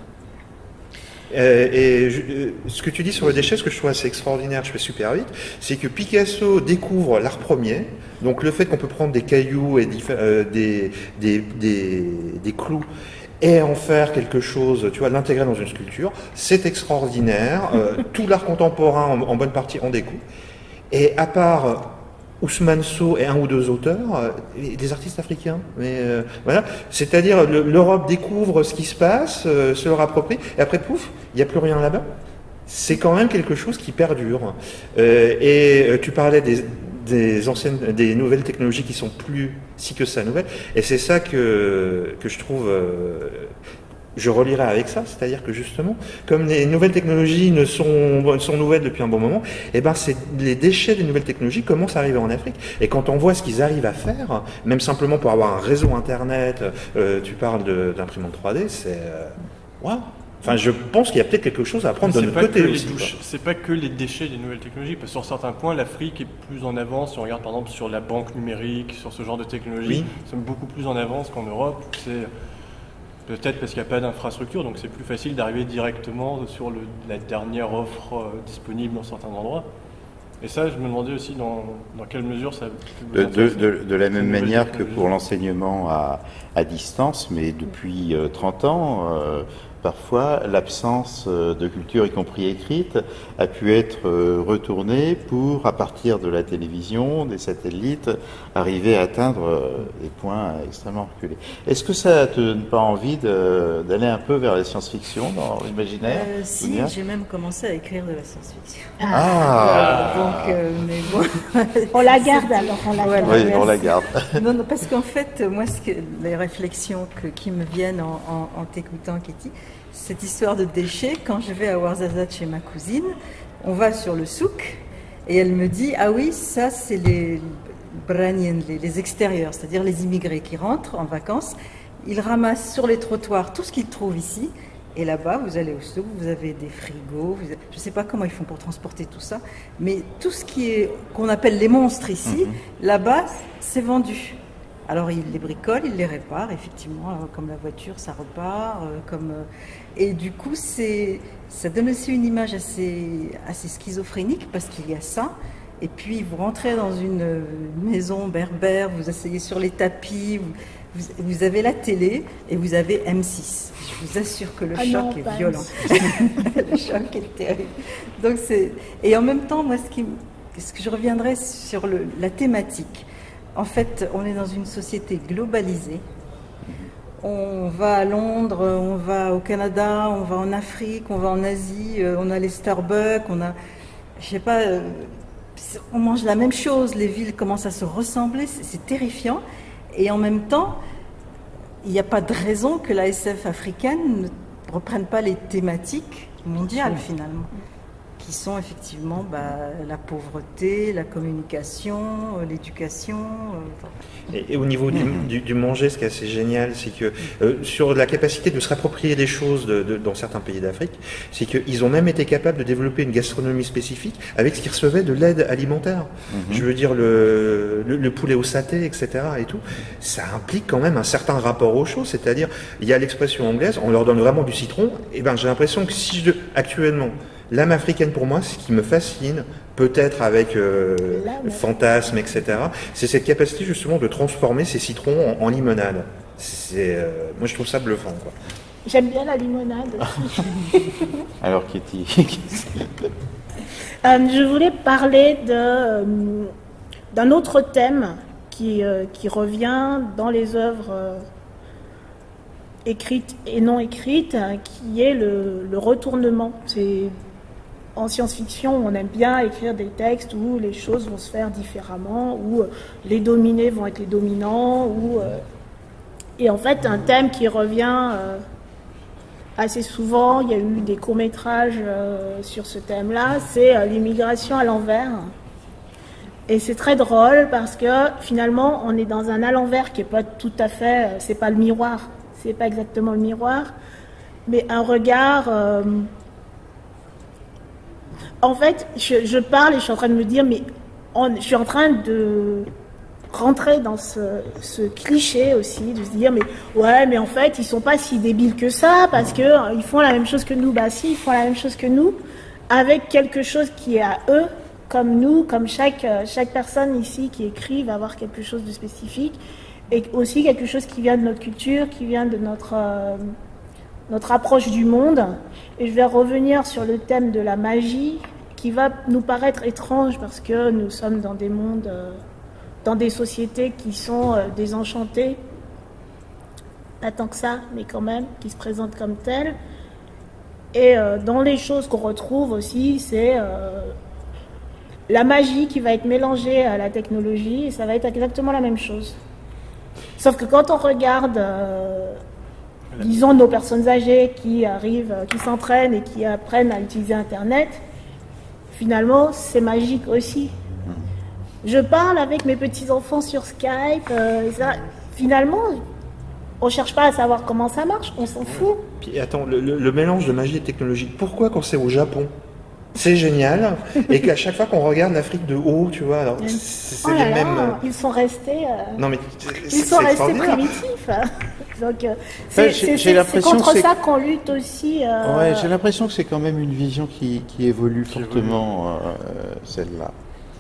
Ce que tu dis sur le déchet, ce que je trouve assez extraordinaire, je fais super vite, c'est que Picasso découvre l'art premier, donc le fait qu'on peut prendre des cailloux et des clous et en faire quelque chose, tu vois, l'intégrer dans une sculpture, c'est extraordinaire. Tout l'art contemporain, en bonne partie, en découle. Et à part Ousmane Sow et un ou deux auteurs, des artistes africains. Mais voilà, c'est-à-dire l'Europe découvre ce qui se passe, se leur approprie, et après pouf, il n'y a plus rien là-bas. C'est quand même quelque chose qui perdure. Tu parlais des nouvelles technologies qui sont plus si que ça nouvelles, et c'est ça que je trouve. Je relierai avec ça, c'est-à-dire que justement, comme les nouvelles technologies sont nouvelles depuis un bon moment, et ben les déchets des nouvelles technologies commencent à arriver en Afrique. Et quand on voit ce qu'ils arrivent à faire, même simplement pour avoir un réseau internet, tu parles d'imprimante 3D, c'est waouh. Enfin, je pense qu'il y a peut-être quelque chose à apprendre de notre côté aussi. C'est pas que les déchets des nouvelles technologies, parce que sur certains points, l'Afrique est plus en avance. Si on regarde par exemple sur la banque numérique, sur ce genre de technologie, nous sommes beaucoup plus en avance qu'en Europe. C'est peut-être parce qu'il n'y a pas d'infrastructure, donc c'est plus facile d'arriver directement sur la dernière offre disponible dans certains endroits. Et ça, je me demandais aussi dans quelle mesure ça... De la même manière que pour l'enseignement à distance, mais depuis 30 ans, parfois l'absence de culture, y compris écrite, a pu être retournée pour, à partir de la télévision, des satellites, arriver à atteindre des points extrêmement reculés. Est-ce que ça te donne pas envie d'aller un peu vers la science-fiction dans l'imaginaire? Si, j'ai même commencé à écrire de la science-fiction. Mais bon. On la garde alors, on la garde. Oui, on la garde. Non, parce qu'en fait, moi, les réflexions qui me viennent en t'écoutant, Katie, cette histoire de déchets, quand je vais à Ouarzazate chez ma cousine, on va sur le souk et elle me dit, ah oui, ça c'est les Braniens, les extérieurs, c'est-à-dire les immigrés qui rentrent en vacances, ils ramassent sur les trottoirs tout ce qu'ils trouvent ici. Et là-bas, vous allez au souk, vous avez des frigos, je ne sais pas comment ils font pour transporter tout ça, mais tout ce qu'on appelle les monstres ici, là-bas, c'est vendu. Alors ils les bricolent, ils les réparent, effectivement, comme la voiture, ça repart, et du coup, ça donne aussi une image assez schizophrénique, parce qu'il y a ça, et puis vous rentrez dans une maison berbère, vous asseyez sur les tapis, vous avez la télé et vous avez M6. Je vous assure que le choc est violent. Le choc est terrible. Donc et en même temps, moi, ce que je reviendrai sur la thématique. En fait, on est dans une société globalisée. On va à Londres, on va au Canada, on va en Afrique, on va en Asie, on a les Starbucks, je sais pas, on mange la même chose, les villes commencent à se ressembler, c'est terrifiant. Et en même temps, il n'y a pas de raison que la SF africaine ne reprenne pas les thématiques mondiales finalement, qui sont effectivement la pauvreté, la communication, l'éducation. Et au niveau du manger, ce qui est assez génial, c'est que sur la capacité de se réapproprier des choses dans certains pays d'Afrique, c'est qu'ils ont même été capables de développer une gastronomie spécifique avec ce qu'ils recevaient de l'aide alimentaire. Je veux dire, le poulet au saté, etc. et tout, ça implique quand même un certain rapport aux choses, c'est-à-dire, il y a l'expression anglaise, on leur donne vraiment du citron, et j'ai l'impression que actuellement, l'âme africaine pour moi, ce qui me fascine, peut-être avec fantasme, etc., c'est cette capacité justement de transformer ces citrons en limonade. Moi, je trouve ça bluffant, quoi. J'aime bien la limonade. Alors, Kitty. Je voulais parler d'un autre thème qui revient dans les œuvres écrites et non écrites, qui est le retournement. En science-fiction, on aime bien écrire des textes où les choses vont se faire différemment, où les dominés vont être les dominants, et en fait, un thème qui revient assez souvent, il y a eu des courts-métrages sur ce thème-là, c'est l'immigration à l'envers. Et c'est très drôle parce que finalement, on est dans un à l'envers qui n'est pas tout à fait, c'est pas le miroir, c'est pas exactement le miroir, mais un regard. En fait, je parle et je suis en train de me dire, mais je suis en train de rentrer dans ce cliché aussi, de se dire, mais ouais, mais en fait, ils sont pas si débiles que ça, parce que ils font la même chose que nous. Bah si, ils font la même chose que nous, avec quelque chose qui est à eux, comme nous, comme chaque personne ici qui écrit va avoir quelque chose de spécifique, et aussi quelque chose qui vient de notre culture, qui vient de notre approche du monde. Et je vais revenir sur le thème de la magie, qui va nous paraître étrange parce que nous sommes dans des mondes, dans des sociétés qui sont désenchantées, pas tant que ça, mais quand même, qui se présentent comme telles. Et dans les choses qu'on retrouve aussi, c'est la magie qui va être mélangée à la technologie, et ça va être exactement la même chose. Sauf que quand on regarde, disons, nos personnes âgées qui arrivent, qui s'entraînent et qui apprennent à utiliser Internet, finalement, c'est magique aussi. Je parle avec mes petits-enfants sur Skype, finalement, on ne cherche pas à savoir comment ça marche, on s'en fout. Puis attends, le mélange de magie et technologie, pourquoi quand c'est au Japon c'est génial, et qu'à chaque fois qu'on regarde l'Afrique de haut, tu vois, alors c'est les mêmes. Ils sont restés. Non mais ils sont restés primitifs. Donc c'est contre ça qu'on lutte aussi. Ouais, j'ai l'impression que c'est quand même une vision qui évolue fortement, celle-là.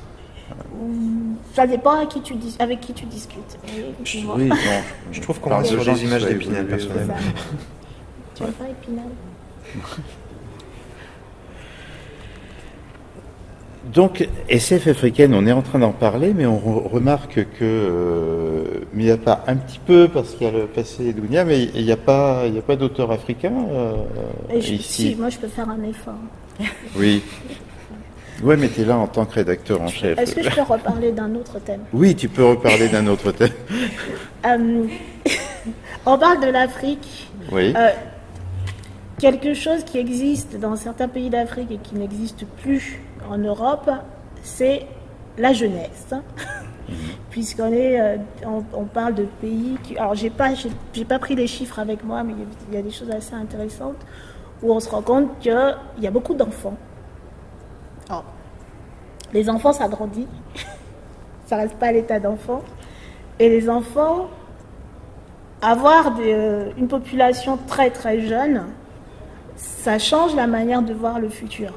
Ça dépend avec qui tu discutes. Oui, non. Je trouve qu'on parle sur des images d'Épinal, personnellement. Tu n'aimes pas Épinal? Donc, SF africaine, on est en train d'en parler, mais on remarque que, mais il n'y a pas un petit peu, parce qu'il y a le passé d'Ounia, mais il n'y a pas d'auteur africain ici. Si, moi je peux faire un effort. Oui. Ouais, mais tu es là en tant que rédacteur en chef. Est-ce que je peux reparler d'un autre thème? Oui, tu peux reparler d'un autre thème. On parle de l'Afrique. Oui. Quelque chose qui existe dans certains pays d'Afrique et qui n'existe plus en Europe, c'est la jeunesse. Puisqu'on on parle de pays qui... Alors, j'ai pas pris les chiffres avec moi, mais il y a des choses assez intéressantes où on se rend compte qu'il y a beaucoup d'enfants. Alors, les enfants, ça grandit. Ça reste pas à l'état d'enfant. Et les enfants, avoir une population très très jeune, ça change la manière de voir le futur.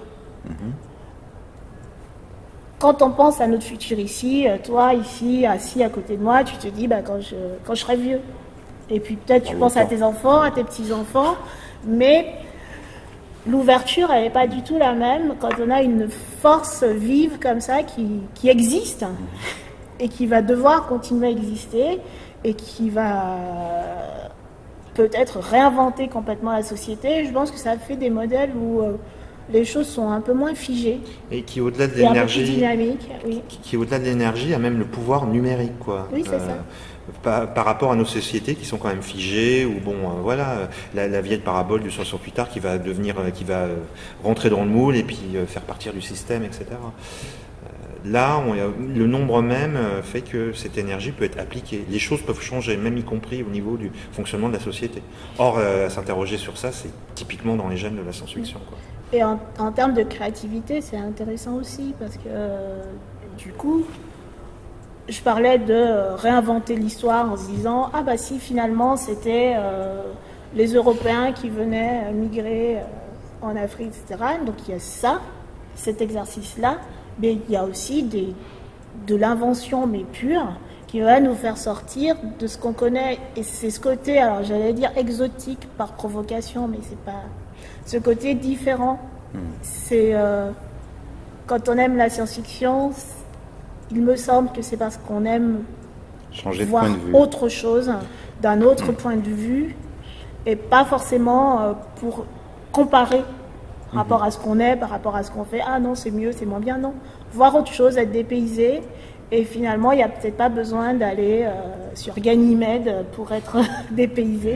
Quand on pense à notre futur ici, toi ici, assis à côté de moi, tu te dis quand je serai vieux. Et puis peut-être tu penses à tes enfants, à tes petits-enfants, mais l'ouverture, elle n'est pas du tout la même quand on a une force vive comme ça qui existe et qui va devoir continuer à exister et qui va peut-être réinventer complètement la société. Je pense que ça fait des modèles où les choses sont un peu moins figées. Et qui, au-delà de l'énergie, dynamique, oui. Qui au-delà de l'énergie, a même le pouvoir numérique, quoi. Oui, c'est ça. Par rapport à nos sociétés qui sont quand même figées, ou bon, voilà, la vieille parabole du 68 tard qui va rentrer dans le moule et puis faire partir du système, etc. Là, le nombre même fait que cette énergie peut être appliquée. Les choses peuvent changer, même y compris au niveau du fonctionnement de la société. Or, s'interroger sur ça, c'est typiquement dans les gènes de la science-fiction, quoi. Et en termes de créativité, c'est intéressant aussi, parce que du coup, je parlais de réinventer l'histoire en se disant « Ah bah si, finalement, c'était les Européens qui venaient migrer en Afrique, etc. » Donc il y a ça, cet exercice-là. Mais il y a aussi de l'invention, mais pure, qui va nous faire sortir de ce qu'on connaît. Et c'est ce côté, alors j'allais dire exotique par provocation, mais c'est pas... Ce côté différent. C'est... quand on aime la science-fiction, il me semble que c'est parce qu'on aime changer de voir point de vue. autre chose, d'un autre point de vue, et pas forcément pour comparer par rapport à ce qu'on est, par rapport à ce qu'on fait. Ah non, c'est mieux, c'est moins bien, non. Voir autre chose, être dépaysé, et finalement, il n'y a peut-être pas besoin d'aller sur Ganymède pour être dépaysé.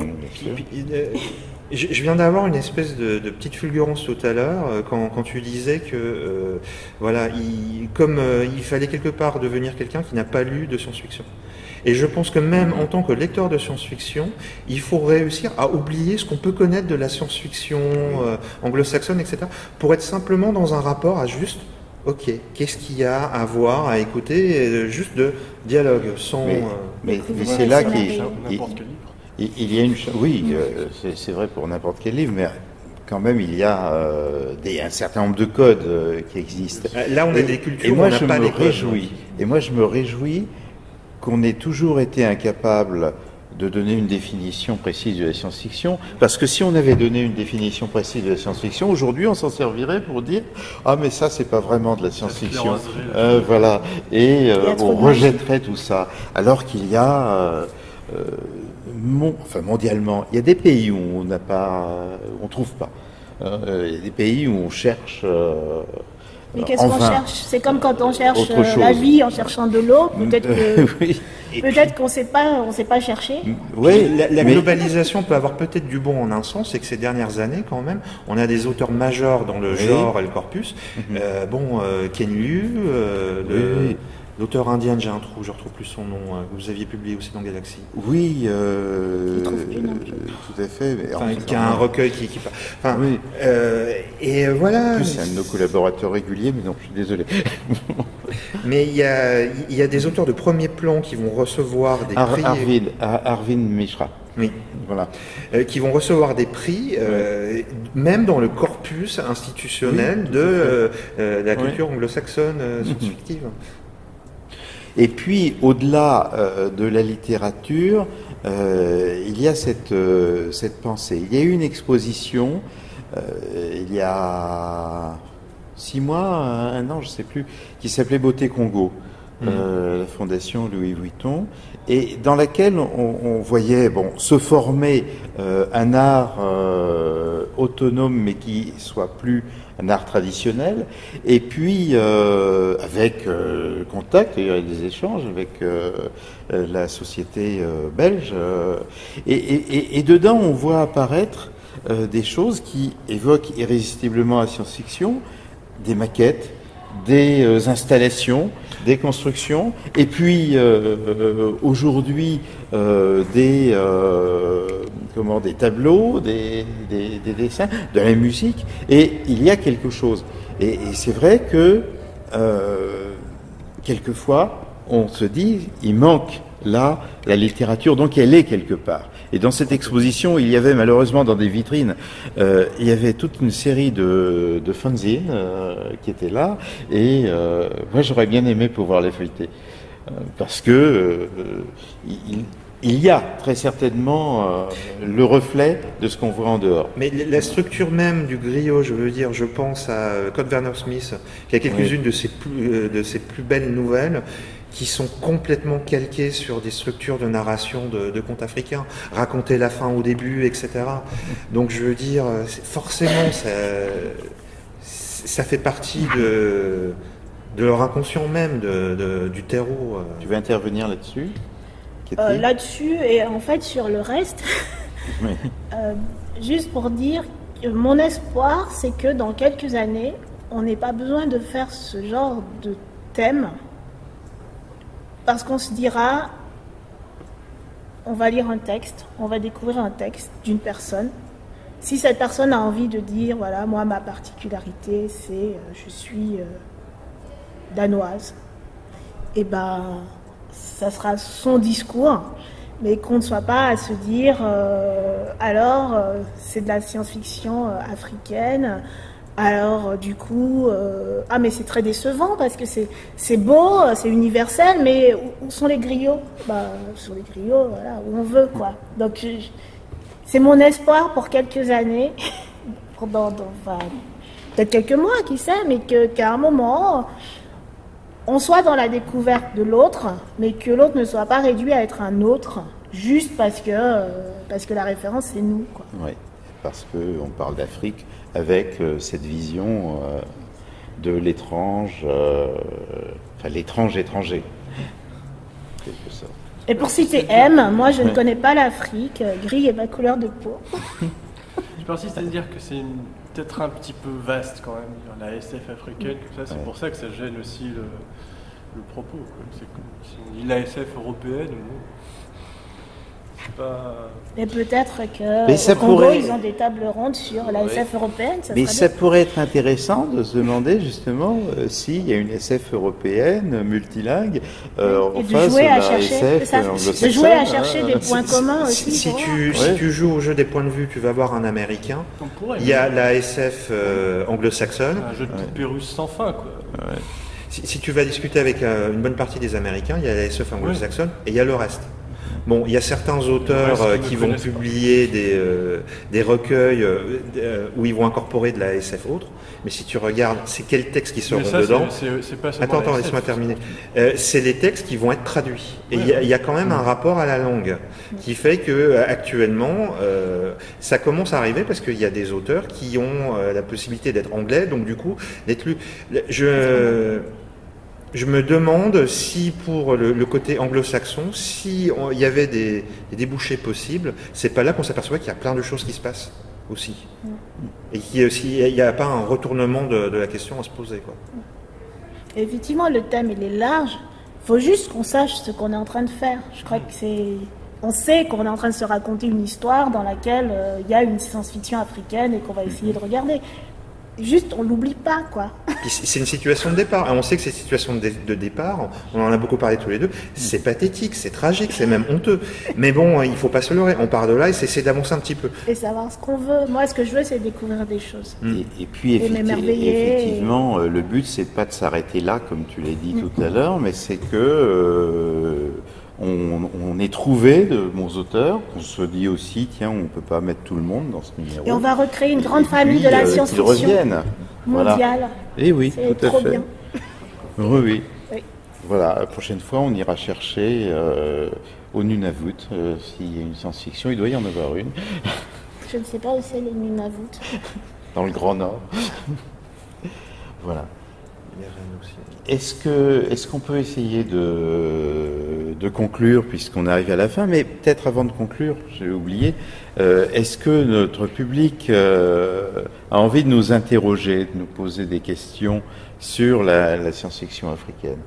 Je viens d'avoir une espèce de petite fulgurance tout à l'heure quand tu disais que voilà, il fallait quelque part devenir quelqu'un qui n'a pas lu de science-fiction. Et je pense que même en tant que lecteur de science-fiction, il faut réussir à oublier ce qu'on peut connaître de la science-fiction anglo-saxonne, etc., pour être simplement dans un rapport à juste, ok, qu'est-ce qu'il y a à voir, à écouter, juste de dialogue, sans... Mais c'est là qu'il N'importe quel livre. il y a une... Oui, c'est vrai pour n'importe quel livre, mais quand même, il y a un certain nombre de codes qui existent. Là, on a des cultures, et moi, on n'a pas les codes. Et moi, je me réjouis qu'on ait toujours été incapable de donner une définition précise de la science-fiction, parce que si on avait donné une définition précise de la science-fiction, aujourd'hui on s'en servirait pour dire « Ah mais ça c'est pas vraiment de la science-fiction ». Voilà, et on rejetterait tout ça, alors qu'il y a... mondialement, il y a des pays où on n'a pas, on trouve pas. Il y a des pays où on cherche. Mais qu'est-ce qu'on cherche? C'est comme quand on cherche la vie en cherchant de l'eau. Peut-être que, oui. peut-être qu'on sait pas chercher. Oui, la globalisation peut avoir peut-être du bon en un sens, c'est que ces dernières années, quand même, on a des auteurs majeurs dans le genre et le corpus. Ken Liu, l'auteur indien, j'ai un trou, je retrouve plus son nom, que vous aviez publié aussi dans Galaxy. Oui, tout à fait. Qui a un recueil qui enfin, oui. Et voilà. En plus, c'est un de nos collaborateurs réguliers, mais non, je suis désolé. Mais il y a des auteurs de premier plan qui vont recevoir des prix. Arvind Mishra. Oui, voilà. Qui vont recevoir des prix, même dans le corpus institutionnel de la culture anglo-saxonne science-fictive. Et puis, au-delà de la littérature, il y a cette pensée. Il y a eu une exposition il y a 6 mois, 1 an, je ne sais plus, qui s'appelait Beauté Congo, la fondation Louis Vuitton, et dans laquelle on voyait se former un art autonome, mais qui soit plus un art traditionnel, et puis avec contact et des échanges avec la société belge, et dedans on voit apparaître des choses qui évoquent irrésistiblement la science-fiction, des maquettes, des installations, des constructions, et puis aujourd'hui des tableaux, des dessins, de la musique, et il y a quelque chose. Et c'est vrai que quelquefois on se dit il manque là la littérature, donc elle est quelque part. Et dans cette exposition, il y avait malheureusement dans des vitrines, il y avait toute une série de fanzines qui étaient là, et moi j'aurais bien aimé pouvoir les feuilleter, parce que il y a très certainement le reflet de ce qu'on voit en dehors. Mais la structure même du griot, je pense à Code Werner Smith, qui a quelques-unes de ses plus belles nouvelles, qui sont complètement calqués sur des structures de narration de contes africains, raconter la fin au début, etc. Donc je veux dire, forcément, ça fait partie de leur inconscient même, du terreau. Tu veux intervenir là-dessus, là-dessus, et en fait sur le reste, oui. Juste pour dire que mon espoir, c'est que dans quelques années, on n'ait pas besoin de faire ce genre de thème, parce qu'on se dira, on va lire un texte, on va découvrir un texte d'une personne. Si cette personne a envie de dire, voilà, moi ma particularité, c'est je suis danoise, et ben ça sera son discours, mais qu'on ne soit pas à se dire, alors c'est de la science-fiction africaine, Alors, du coup, mais c'est très décevant parce que c'est beau, c'est universel, mais où sont les griots? Sur les griots, voilà, où on veut, quoi. Donc, c'est mon espoir pour quelques années, peut-être quelques mois, qui sait, mais qu'à un moment, on soit dans la découverte de l'autre, mais que l'autre ne soit pas réduit à être un autre, juste parce que la référence, c'est nous, quoi. Oui, parce qu'on parle d'Afrique avec cette vision de l'étrange, l'étrange étranger, quelque sorte. Et pour citer M, moi je ne connais pas l'Afrique, gris est ma couleur de peau. Je persiste à dire que c'est peut-être un petit peu vaste quand même, la SF africaine, tout ça, c'est pour ça que ça gêne aussi le propos. C'est comme si on dit la SF européenne, c'est pas... Et peut-être qu'au Congo, ils ont des tables rondes sur la SF européenne. Ça pourrait être intéressant de se demander justement s'il y a une SF européenne multilingue en face de la SF anglo-saxonne. De jouer à chercher des points communs aussi. Si tu joues au jeu des points de vue, tu vas voir un américain. Il y a la SF anglo-saxonne. Un jeu de poupée russe sans fin, quoi. Ouais. Si tu vas discuter avec une bonne partie des Américains, il y a la SF anglo-saxonne et il y a le reste. Bon, il y a certains auteurs qui vont publier des recueils où ils vont incorporer de la SF autre, mais si tu regardes, c'est quels textes qui seront dedans. C'est pas attends, laisse-moi terminer. C'est les textes qui vont être traduits. Et il y a quand même un rapport à la langue qui fait que actuellement, ça commence à arriver parce qu'il y a des auteurs qui ont la possibilité d'être anglais, donc du coup, d'être lus. Je me demande si pour le côté anglo-saxon, si il y avait des débouchés possibles, c'est pas là qu'on s'aperçoit qu'il y a plein de choses qui se passent aussi. Et qu'il n'y a pas un retournement de la question à se poser, quoi. Effectivement, le thème, il est large. Il faut juste qu'on sache ce qu'on est en train de faire. Je crois que on sait qu'on est en train de se raconter une histoire dans laquelle il y a une science-fiction africaine et qu'on va essayer de regarder. Juste, on l'oublie pas, quoi. C'est une situation de départ. On sait que c'est une situation de départ. On en a beaucoup parlé tous les deux. C'est pathétique, c'est tragique, c'est même honteux. Mais bon, il faut pas se leurrer. On part de là et c'est d'avancer un petit peu. Et savoir ce qu'on veut. Moi, ce que je veux, c'est découvrir des choses. Et puis, effectivement, le but, c'est pas de s'arrêter là, comme tu l'as dit tout à l'heure, mais c'est que on est trouvé de bons auteurs, qu'on se dit aussi, tiens, on ne peut pas mettre tout le monde dans ce numéro. Et on va recréer une grande famille de la science-fiction mondiale. Voilà. Et oui, tout à fait. Bien. Oui. Voilà, la prochaine fois, on ira chercher au Nunavut, s'il y a une science-fiction, il doit y en avoir une. Je ne sais pas où c'est les Nunavut. Dans le Grand Nord. Voilà. Aussi. Est-ce qu'on peut essayer de conclure, puisqu'on arrive à la fin, mais peut-être avant de conclure, j'ai oublié, est-ce que notre public a envie de nous interroger, de nous poser des questions sur la science-fiction africaine?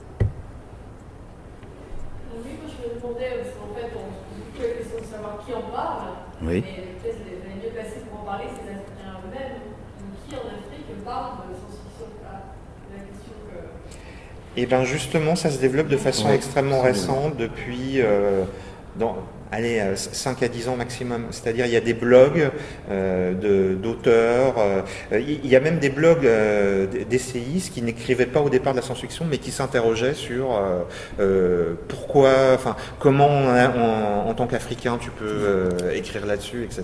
Oui, moi je me demandais, parce qu'en fait, on se pose la question de savoir qui en parle, oui. Mais peut-être les mieux placés pour en parler, c'est les Africains eux-mêmes. Qui en Afrique parle de science-fiction? La question que... Et bien justement, ça se développe de façon extrêmement récente depuis 5 à 10 ans maximum. C'est-à-dire il y a des blogs d'auteurs, il y a même des blogs d'essayistes qui n'écrivaient pas au départ de la science-fiction, mais qui s'interrogeaient sur comment en tant qu'Africain tu peux écrire là-dessus, etc.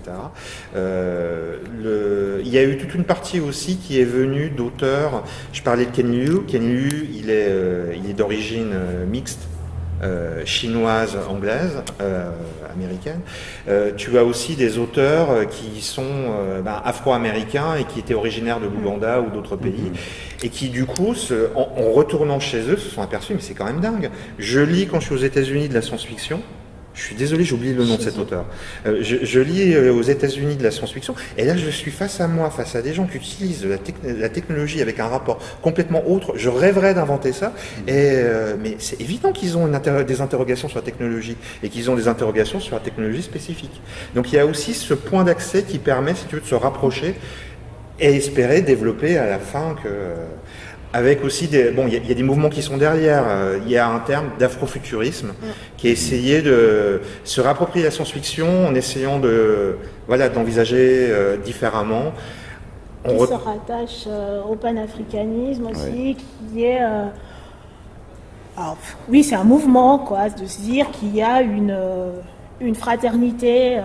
Il y a eu toute une partie aussi qui est venue d'auteurs. Je parlais de Ken Liu. Ken Liu, il est d'origine mixte. Chinoise, anglaise, américaine. Tu as aussi des auteurs qui sont afro-américains et qui étaient originaires de l'Ouganda ou d'autres pays et qui du coup, en retournant chez eux, se sont aperçus, mais c'est quand même dingue. Je lis quand je suis aux États-Unis de la science-fiction. Je suis désolé, j'ai oublié le nom de cet auteur. Je lis aux États-Unis de la science-fiction, et là je suis face à des gens qui utilisent la technologie avec un rapport complètement autre. Je rêverais d'inventer ça, mais c'est évident qu'ils ont des interrogations sur la technologie, et qu'ils ont des interrogations sur la technologie spécifique. Donc il y a aussi ce point d'accès qui permet, si tu veux, de se rapprocher et espérer développer à la fin que... Avec aussi il y a des mouvements qui sont derrière. Il y a un terme d'afrofuturisme qui est essayé de se réapproprier la science-fiction en essayant d'envisager différemment. qui se rattache au panafricanisme aussi, qui est... alors, oui, c'est un mouvement, quoi, de se dire qu'il y a une fraternité,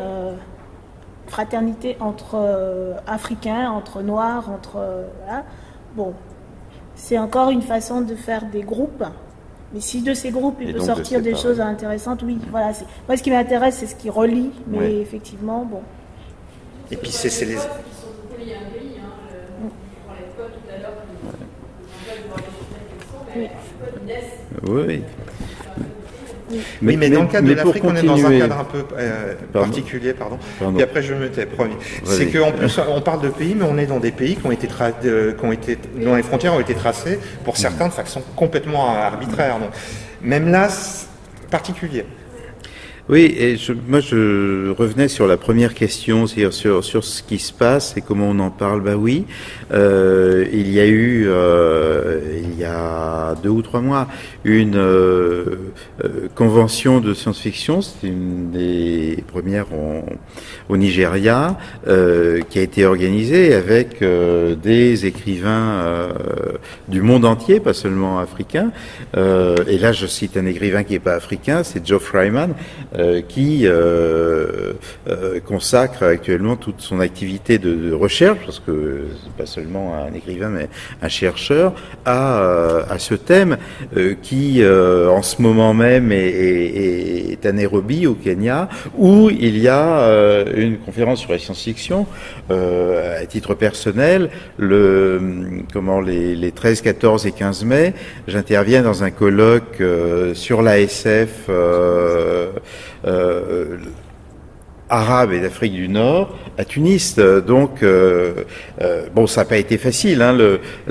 entre Africains, entre Noirs, entre... voilà. Bon, c'est encore une façon de faire des groupes. Mais si de ces groupes, il peut sortir des choses intéressantes, oui, voilà. Moi, ce qui m'intéresse, c'est ce qui relie, mais effectivement, bon. Et puis c'est les... qui sont beaucoup liés à un pays. On parlait de code tout à l'heure, Oui. Oui, mais dans le cadre de l'Afrique, on est dans un cadre un peu particulier, pardon. Puis après, je me tais, promis. C'est qu'en plus, on parle de pays, mais on est dans des pays dont les frontières ont été tracées, pour certains, de façon complètement arbitraire. Donc, même là, c'est particulier. Oui, et moi je revenais sur la première question, c'est-à-dire sur ce qui se passe et comment on en parle. Bah oui, il y a eu, il y a 2 ou 3 mois, une convention de science-fiction, c'est une des premières au Nigeria, qui a été organisée avec des écrivains du monde entier, pas seulement africains. Et là, je cite un écrivain qui n'est pas africain, c'est Joe Fryman, qui consacre actuellement toute son activité de recherche, parce que c'est pas seulement un écrivain mais un chercheur, à ce thème qui en ce moment même est à Nairobi au Kenya, où il y a une conférence sur la science-fiction. À titre personnel, les 13, 14 et 15 mai, j'interviens dans un colloque sur l'ASF arabe et d'Afrique du Nord à Tunis. Donc, bon, ça n'a pas été facile. Hein.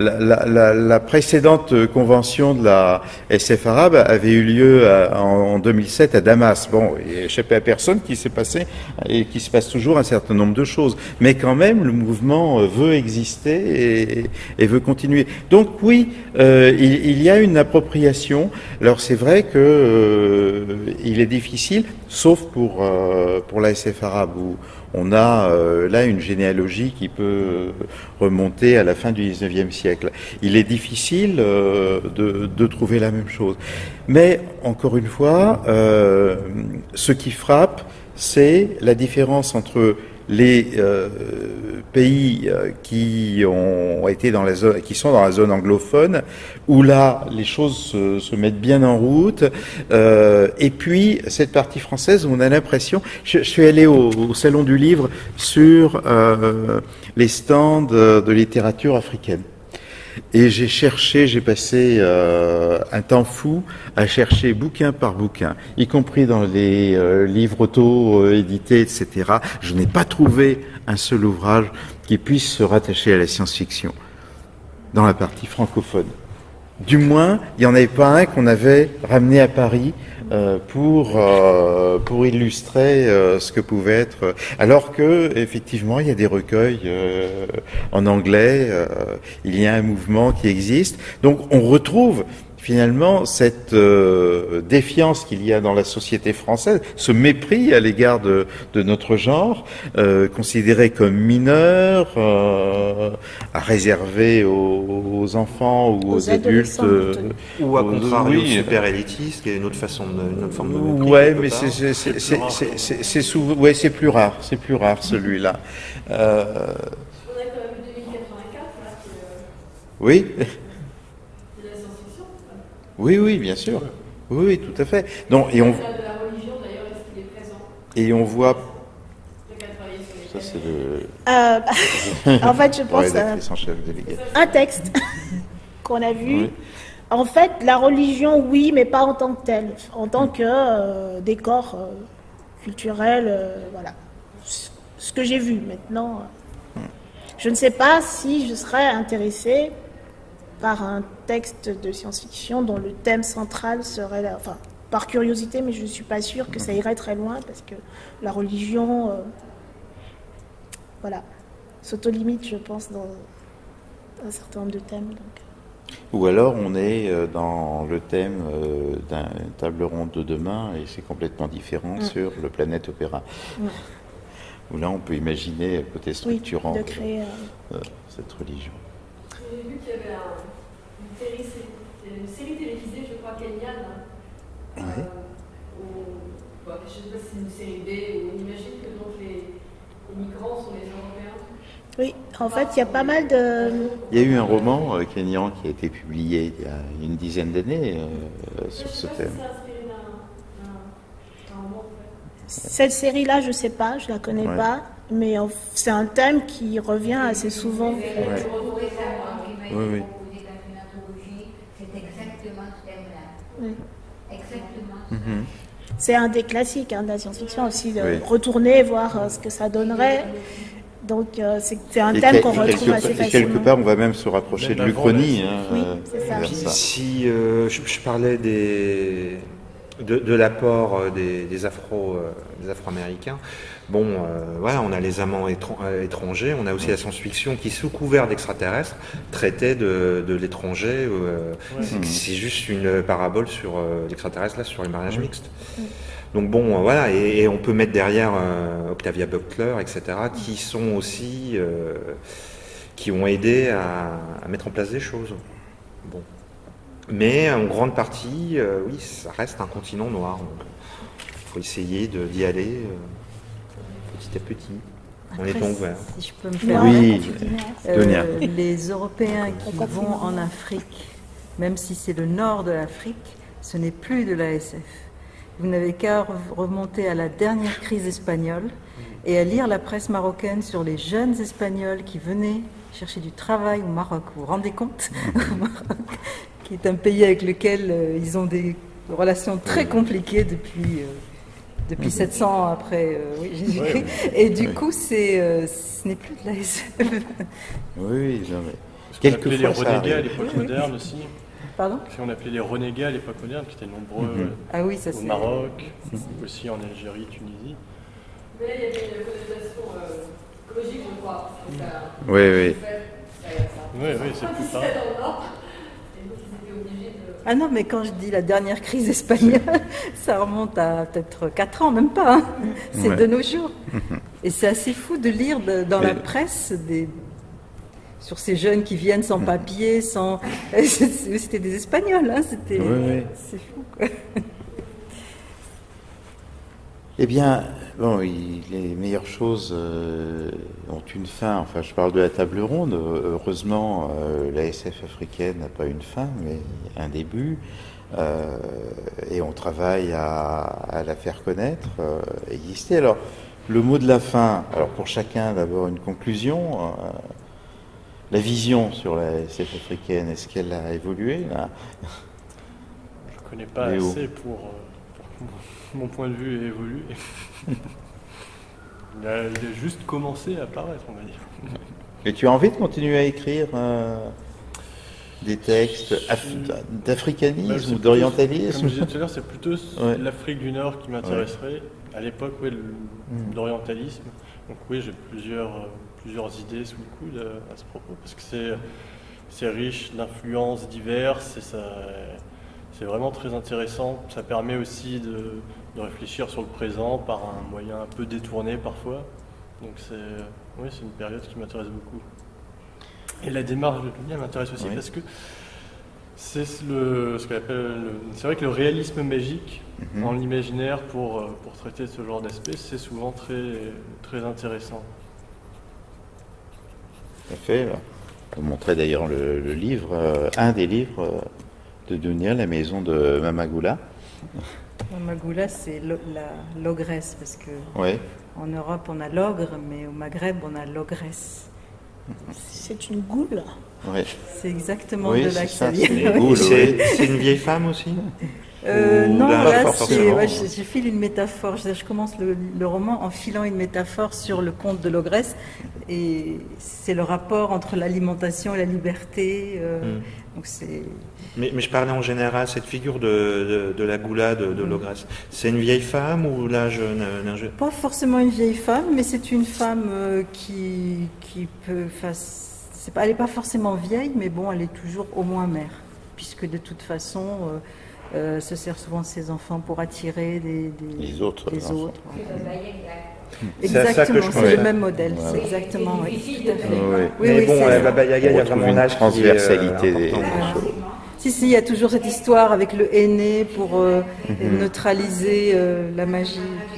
La précédente convention de la SF arabe avait eu lieu en 2007 à Damas. Bon, il n'a échappé à personne qu'il s'est passé et qu'il se passe toujours un certain nombre de choses. Mais quand même, le mouvement veut exister et veut continuer. Donc oui, il y a une appropriation. Alors c'est vrai que il est difficile, sauf pour la SF arabe, où on a là une généalogie qui peut remonter à la fin du 19e siècle. Il est difficile de trouver la même chose. Mais, encore une fois, ce qui frappe, c'est la différence entre les pays qui ont été dans la zone, qui sont dans la zone anglophone, où là les choses se mettent bien en route, et puis cette partie française où on a l'impression. Je suis allé au Salon du Livre sur les stands de littérature africaine. Et j'ai passé un temps fou à chercher bouquin par bouquin, y compris dans les livres auto-édités, etc. Je n'ai pas trouvé un seul ouvrage qui puisse se rattacher à la science-fiction dans la partie francophone. Du moins, il n'y en avait pas un qu'on avait ramené à Paris pour illustrer ce que pouvait être. Alors que effectivement, il y a des recueils en anglais, il y a un mouvement qui existe. Donc, on retrouve finalement cette défiance qu'il y a dans la société française, ce mépris à l'égard de notre genre, considéré comme mineur, à réserver aux enfants ou aux adultes, ou à contrario super élitiste, qui est une autre forme de mépris. Ouais, mais c'est souvent, ouais, c'est plus rare celui-là. On a quand même 2084 là. Oui. Oui, bien sûr. Oui, tout à fait. Non, et on. De la religion, d'ailleurs, est-ce qu'il est présent ? Et on voit. Ça, c'est le. En fait, je pense un texte qu'on a vu. Oui. En fait, la religion, oui, mais pas en tant que telle, en tant que décor culturel, voilà. Ce que j'ai vu maintenant. Je ne sais pas si je serais intéressée par un texte de science-fiction dont le thème central serait, enfin, par curiosité, mais je ne suis pas sûre que ça irait très loin, parce que la religion, voilà, s'auto-limite, je pense, dans un certain nombre de thèmes. Donc. Ou alors on est dans le thème d'une table ronde de demain, et c'est complètement différent sur le Planète Opéra. où là on peut imaginer le côté structurant de créer. cette religion. J'ai vu qu'il y avait une série télévisée, je crois, kenyane. Ouais. Je ne sais pas si c'est une série B, où on imagine que donc les migrants sont les Européens. Oui, en fait, il y a pas mal de. Il y a eu un roman kényan qui a été publié il y a une dizaine d'années sur ce thème. Je ne sais pas si c'est inspiré d'un roman, en fait. Cette série-là, je ne sais pas, je la connais Ouais. pas, mais c'est un thème qui revient assez souvent. Ouais. Oui, oui. C'est exactement ce thème-là. Oui. Exactement. Mhm. C'est un des classiques de la science-fiction aussi, de Oui. retourner, voir ce que ça donnerait. Donc c'est un Et thème quel- qu'on et retrouve quelque, assez et quelque facilement. part, on va même se rapprocher Même de avant l'Uchronie. la- Oui, c'est ça. vers Puis, ça. si je parlais de l'apport des Afro-Américains, bon, voilà, on a les amants étrangers, on a aussi la science-fiction qui, sous couvert d'extraterrestres, traitait de l'étranger. C'est juste une parabole sur l'extraterrestre, là, sur les mariages mixtes. Donc bon, voilà, et on peut mettre derrière Octavia Butler, etc., qui sont aussi, qui ont aidé à mettre en place des choses. Bon. Mais en grande partie, oui, ça reste un continent noir. Il faut essayer d'y aller petit à petit, en Après, étant ouvert. si je peux me Non, permettre, Oui, tu dis non. Donia. les Européens qui On vont continue. en Afrique, même si c'est le nord de l'Afrique, ce n'est plus de l'ASF. Vous n'avez qu'à remonter à la dernière crise espagnole et à lire la presse marocaine sur les jeunes Espagnols qui venaient chercher du travail au Maroc. Vous vous rendez compte? Au Maroc, qui est un pays avec lequel ils ont des relations très compliquées depuis 700 après Jésus-Christ. Et du coup, ce n'est plus de l'ASF. Oui, non, mais Ce qu'on appelait les quelquefois, ça renégats à arrive. l'époque moderne aussi. Pardon? Si on appelait les renégats à l'époque moderne, qui étaient nombreux Ah oui, ça au c'est... Maroc, aussi en Algérie, Tunisie. Mais il y avait une connotation écologique, je crois. Parce que ça, Oui, oui. Oui, c'est plus tard. c'était dans le Nord. Et donc, ils étaient obligés de. Ah non, mais quand je dis la dernière crise espagnole, ça remonte à peut-être 4 ans, même pas. Hein. C'est Ouais. de nos jours. Et c'est assez fou de lire dans la Mais- presse sur ces jeunes qui viennent sans papier, sans... C'était des Espagnols, hein. C'était... Oui, oui. C'est fou, quoi. Eh bien, bon, les meilleures choses ont une fin. Enfin, je parle de la table ronde. Heureusement, la SF africaine n'a pas une fin, mais un début. Et on travaille à la faire connaître, exister. Alors, le mot de la fin, alors pour chacun d'abord une conclusion. La vision sur la SF africaine, est-ce qu'elle a évolué là? Je ne connais pas Léo. assez pour que mon point de vue évolue. Il a juste commencé à apparaître, on va dire. Et tu as envie de continuer à écrire des textes Bah, d'africanisme c'est ou plutôt- d'orientalisme? Comme je disais tout à l'heure, c'est plutôt Ouais. l'Afrique du Nord qui m'intéresserait. À l'époque, oui, l'orientalisme. Donc oui, j'ai plusieurs idées sous le coude à ce propos, parce que c'est riche d'influences diverses et c'est vraiment très intéressant. Ça permet aussi de réfléchir sur le présent par un moyen un peu détourné parfois. Donc c'est une période qui m'intéresse beaucoup. Et la démarche de Dunia m'intéresse aussi Oui. parce que c'est ce qu'on appelle c'est vrai que le réalisme magique en l'imaginaire pour traiter ce genre d'aspect, c'est souvent très intéressant. Tout à fait. Là. On montrait d'ailleurs le livre, un des livres de Dunia, La maison de Mamagula. Magoula, c'est l'ogresse, parce que Ouais. en Europe, on a l'ogre, mais au Maghreb, on a l'ogresse. C'est une goule. Ouais. C'est exactement Oui, de c'est là que ça, ça vient. c'est une Oui. goule. C'est une vieille femme aussi? Non, Ou là, pas c'est, forcément. ouais, je file une métaphore. Je commence le roman en filant une métaphore sur le conte de l'ogresse. Et c'est le rapport entre l'alimentation et la liberté. Donc c'est... Mais je parlais en général, cette figure de la goula, de l'ogresse. C'est une vieille femme ou l'âge d'un jeune? Pas forcément une vieille femme, mais c'est une femme qui peut... elle n'est pas forcément vieille, mais bon, elle est toujours au moins mère. Puisque de toute façon... se sert souvent de ses enfants pour attirer Les autres les enfants. autres. C'est le Bayanga. C'est à ça que Exactement, je c'est pensais. le même modèle, Ouais. c'est exactement, oui, tout à fait. Oui. Mais bon, c'est- Baba Yaga, il y a On retrouve vraiment une l'âge qui est, transversalité des important. choses. Si, il y a toujours cette histoire avec le henné pour neutraliser la magie.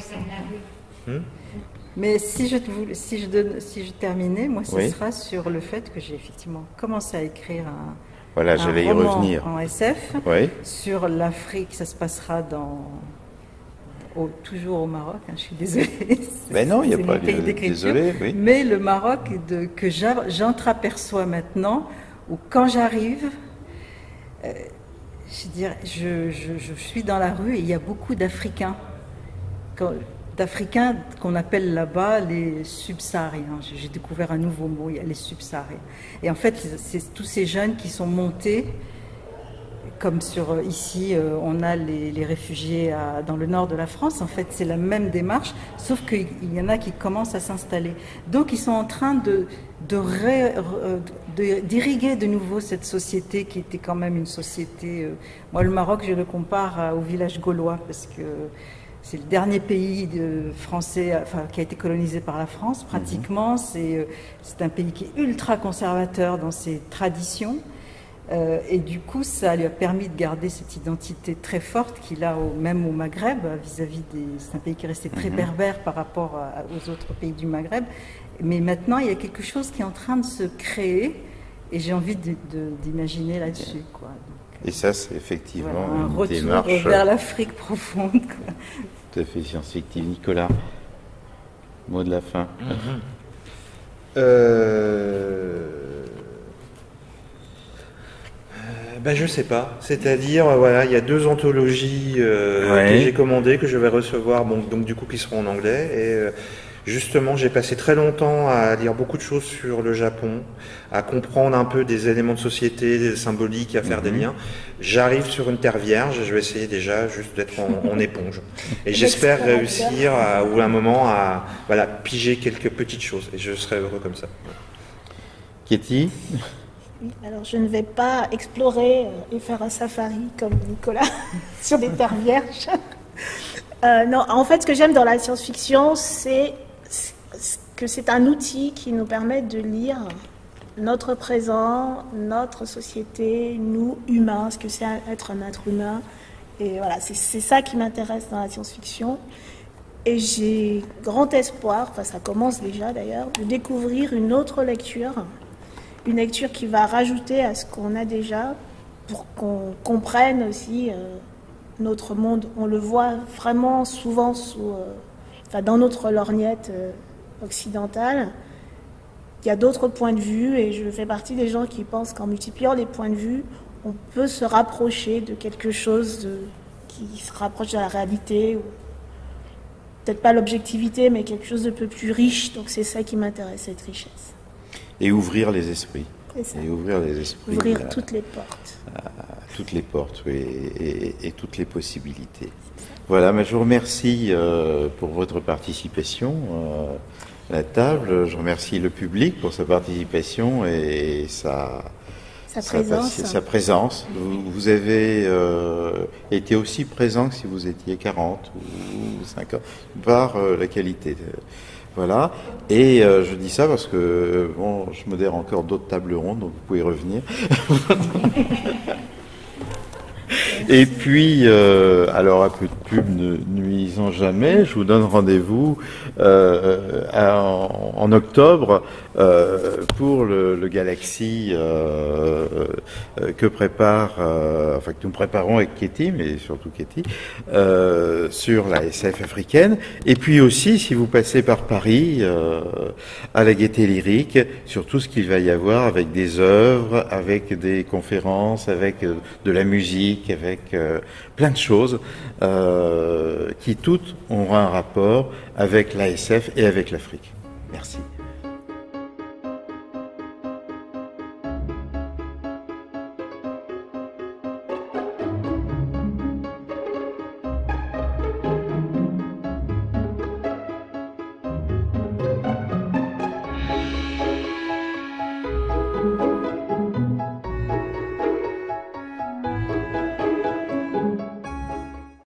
Mais si je terminais, moi, ce Oui. sera sur le fait que j'ai effectivement commencé à écrire Voilà, un j'allais y roman revenir. en SF Oui. sur l'Afrique. Ça se passera toujours au Maroc. Hein, je suis désolée. Ben non, il n'y a C'est pas mon pays de... d'écriture. Désolé, oui. Mais le Maroc que j'entreaperçois maintenant, où quand j'arrive, je veux dire, je suis dans la rue et il y a beaucoup d'Africains. D'Africains qu'on appelle là-bas les subsahariens. J'ai découvert un nouveau mot, il y a les subsahariens. Et en fait, c'est tous ces jeunes qui sont montés, comme ici, on a les réfugiés dans le nord de la France. En fait, c'est la même démarche, sauf qu'il y en a qui commencent à s'installer. Donc, ils sont en train d'irriguer de nouveau cette société qui était quand même une société... moi, le Maroc, je le compare au village gaulois, parce que c'est le dernier pays français, qui a été colonisé par la France, pratiquement. C'est un pays qui est ultra conservateur dans ses traditions. Et du coup, ça lui a permis de garder cette identité très forte qu'il a même au Maghreb, vis-à-vis c'est un pays qui est resté très berbère par rapport aux autres pays du Maghreb. Mais maintenant, il y a quelque chose qui est en train de se créer, et j'ai envie d'imaginer là-dessus, quoi. Et ça, c'est effectivement Voilà, un une retour démarche vers l'Afrique profonde, quoi. tout à fait scientifique. Nicolas, mot de la fin. Ben, je sais pas. C'est-à-dire, voilà, il y a 2 anthologies Ouais. que j'ai commandées, que je vais recevoir, donc du coup qui seront en anglais. Et justement, j'ai passé très longtemps à lire beaucoup de choses sur le Japon, à comprendre un peu des éléments de société, des symboliques, à faire des liens. J'arrive sur une terre vierge, je vais essayer déjà juste d'être en éponge. Et j'espère réussir ou à un moment à piger quelques petites choses. Et je serai heureux comme ça. Katie? Oui, alors je ne vais pas explorer et faire un safari comme Nicolas sur des terres vierges. Non, en fait, ce que j'aime dans la science-fiction, c'est que c'est un outil qui nous permet de lire notre présent, notre société, nous, humains, ce que c'est être un être humain. Et voilà, c'est ça qui m'intéresse dans la science-fiction. Et j'ai grand espoir, enfin ça commence déjà d'ailleurs, de découvrir une autre lecture. Une lecture qui va rajouter à ce qu'on a déjà pour qu'on comprenne aussi notre monde. On le voit vraiment souvent dans notre lorgnette occidentale. Il y a d'autres points de vue et je fais partie des gens qui pensent qu'en multipliant les points de vue, on peut se rapprocher de quelque chose qui se rapproche de la réalité. Peut-être pas l'objectivité, mais quelque chose de peu plus riche. Donc c'est ça qui m'intéresse, cette richesse. Et ouvrir les esprits. C'est ça. Et ouvrir les esprits. Ouvrir toutes les portes. Toutes les portes, oui, et toutes les possibilités. Voilà, mais je vous remercie pour votre participation à la table. Je remercie le public pour sa participation et sa présence. Vous avez été aussi présent que si vous étiez 40 ou 50 par la qualité. Voilà, et je dis ça parce que bon, je modère encore d'autres tables rondes, donc vous pouvez revenir. Et puis, alors un peu de pub ne nuisant jamais, je vous donne rendez-vous en octobre pour le Galaxy que prépare, que nous préparons avec Katie, mais surtout Katie, sur la SF africaine. Et puis aussi, si vous passez par Paris, à la Gaîté Lyrique, sur tout ce qu'il va y avoir avec des œuvres, avec des conférences, avec de la musique, avec plein de choses qui toutes auront un rapport avec l'ASF et avec l'Afrique. Merci.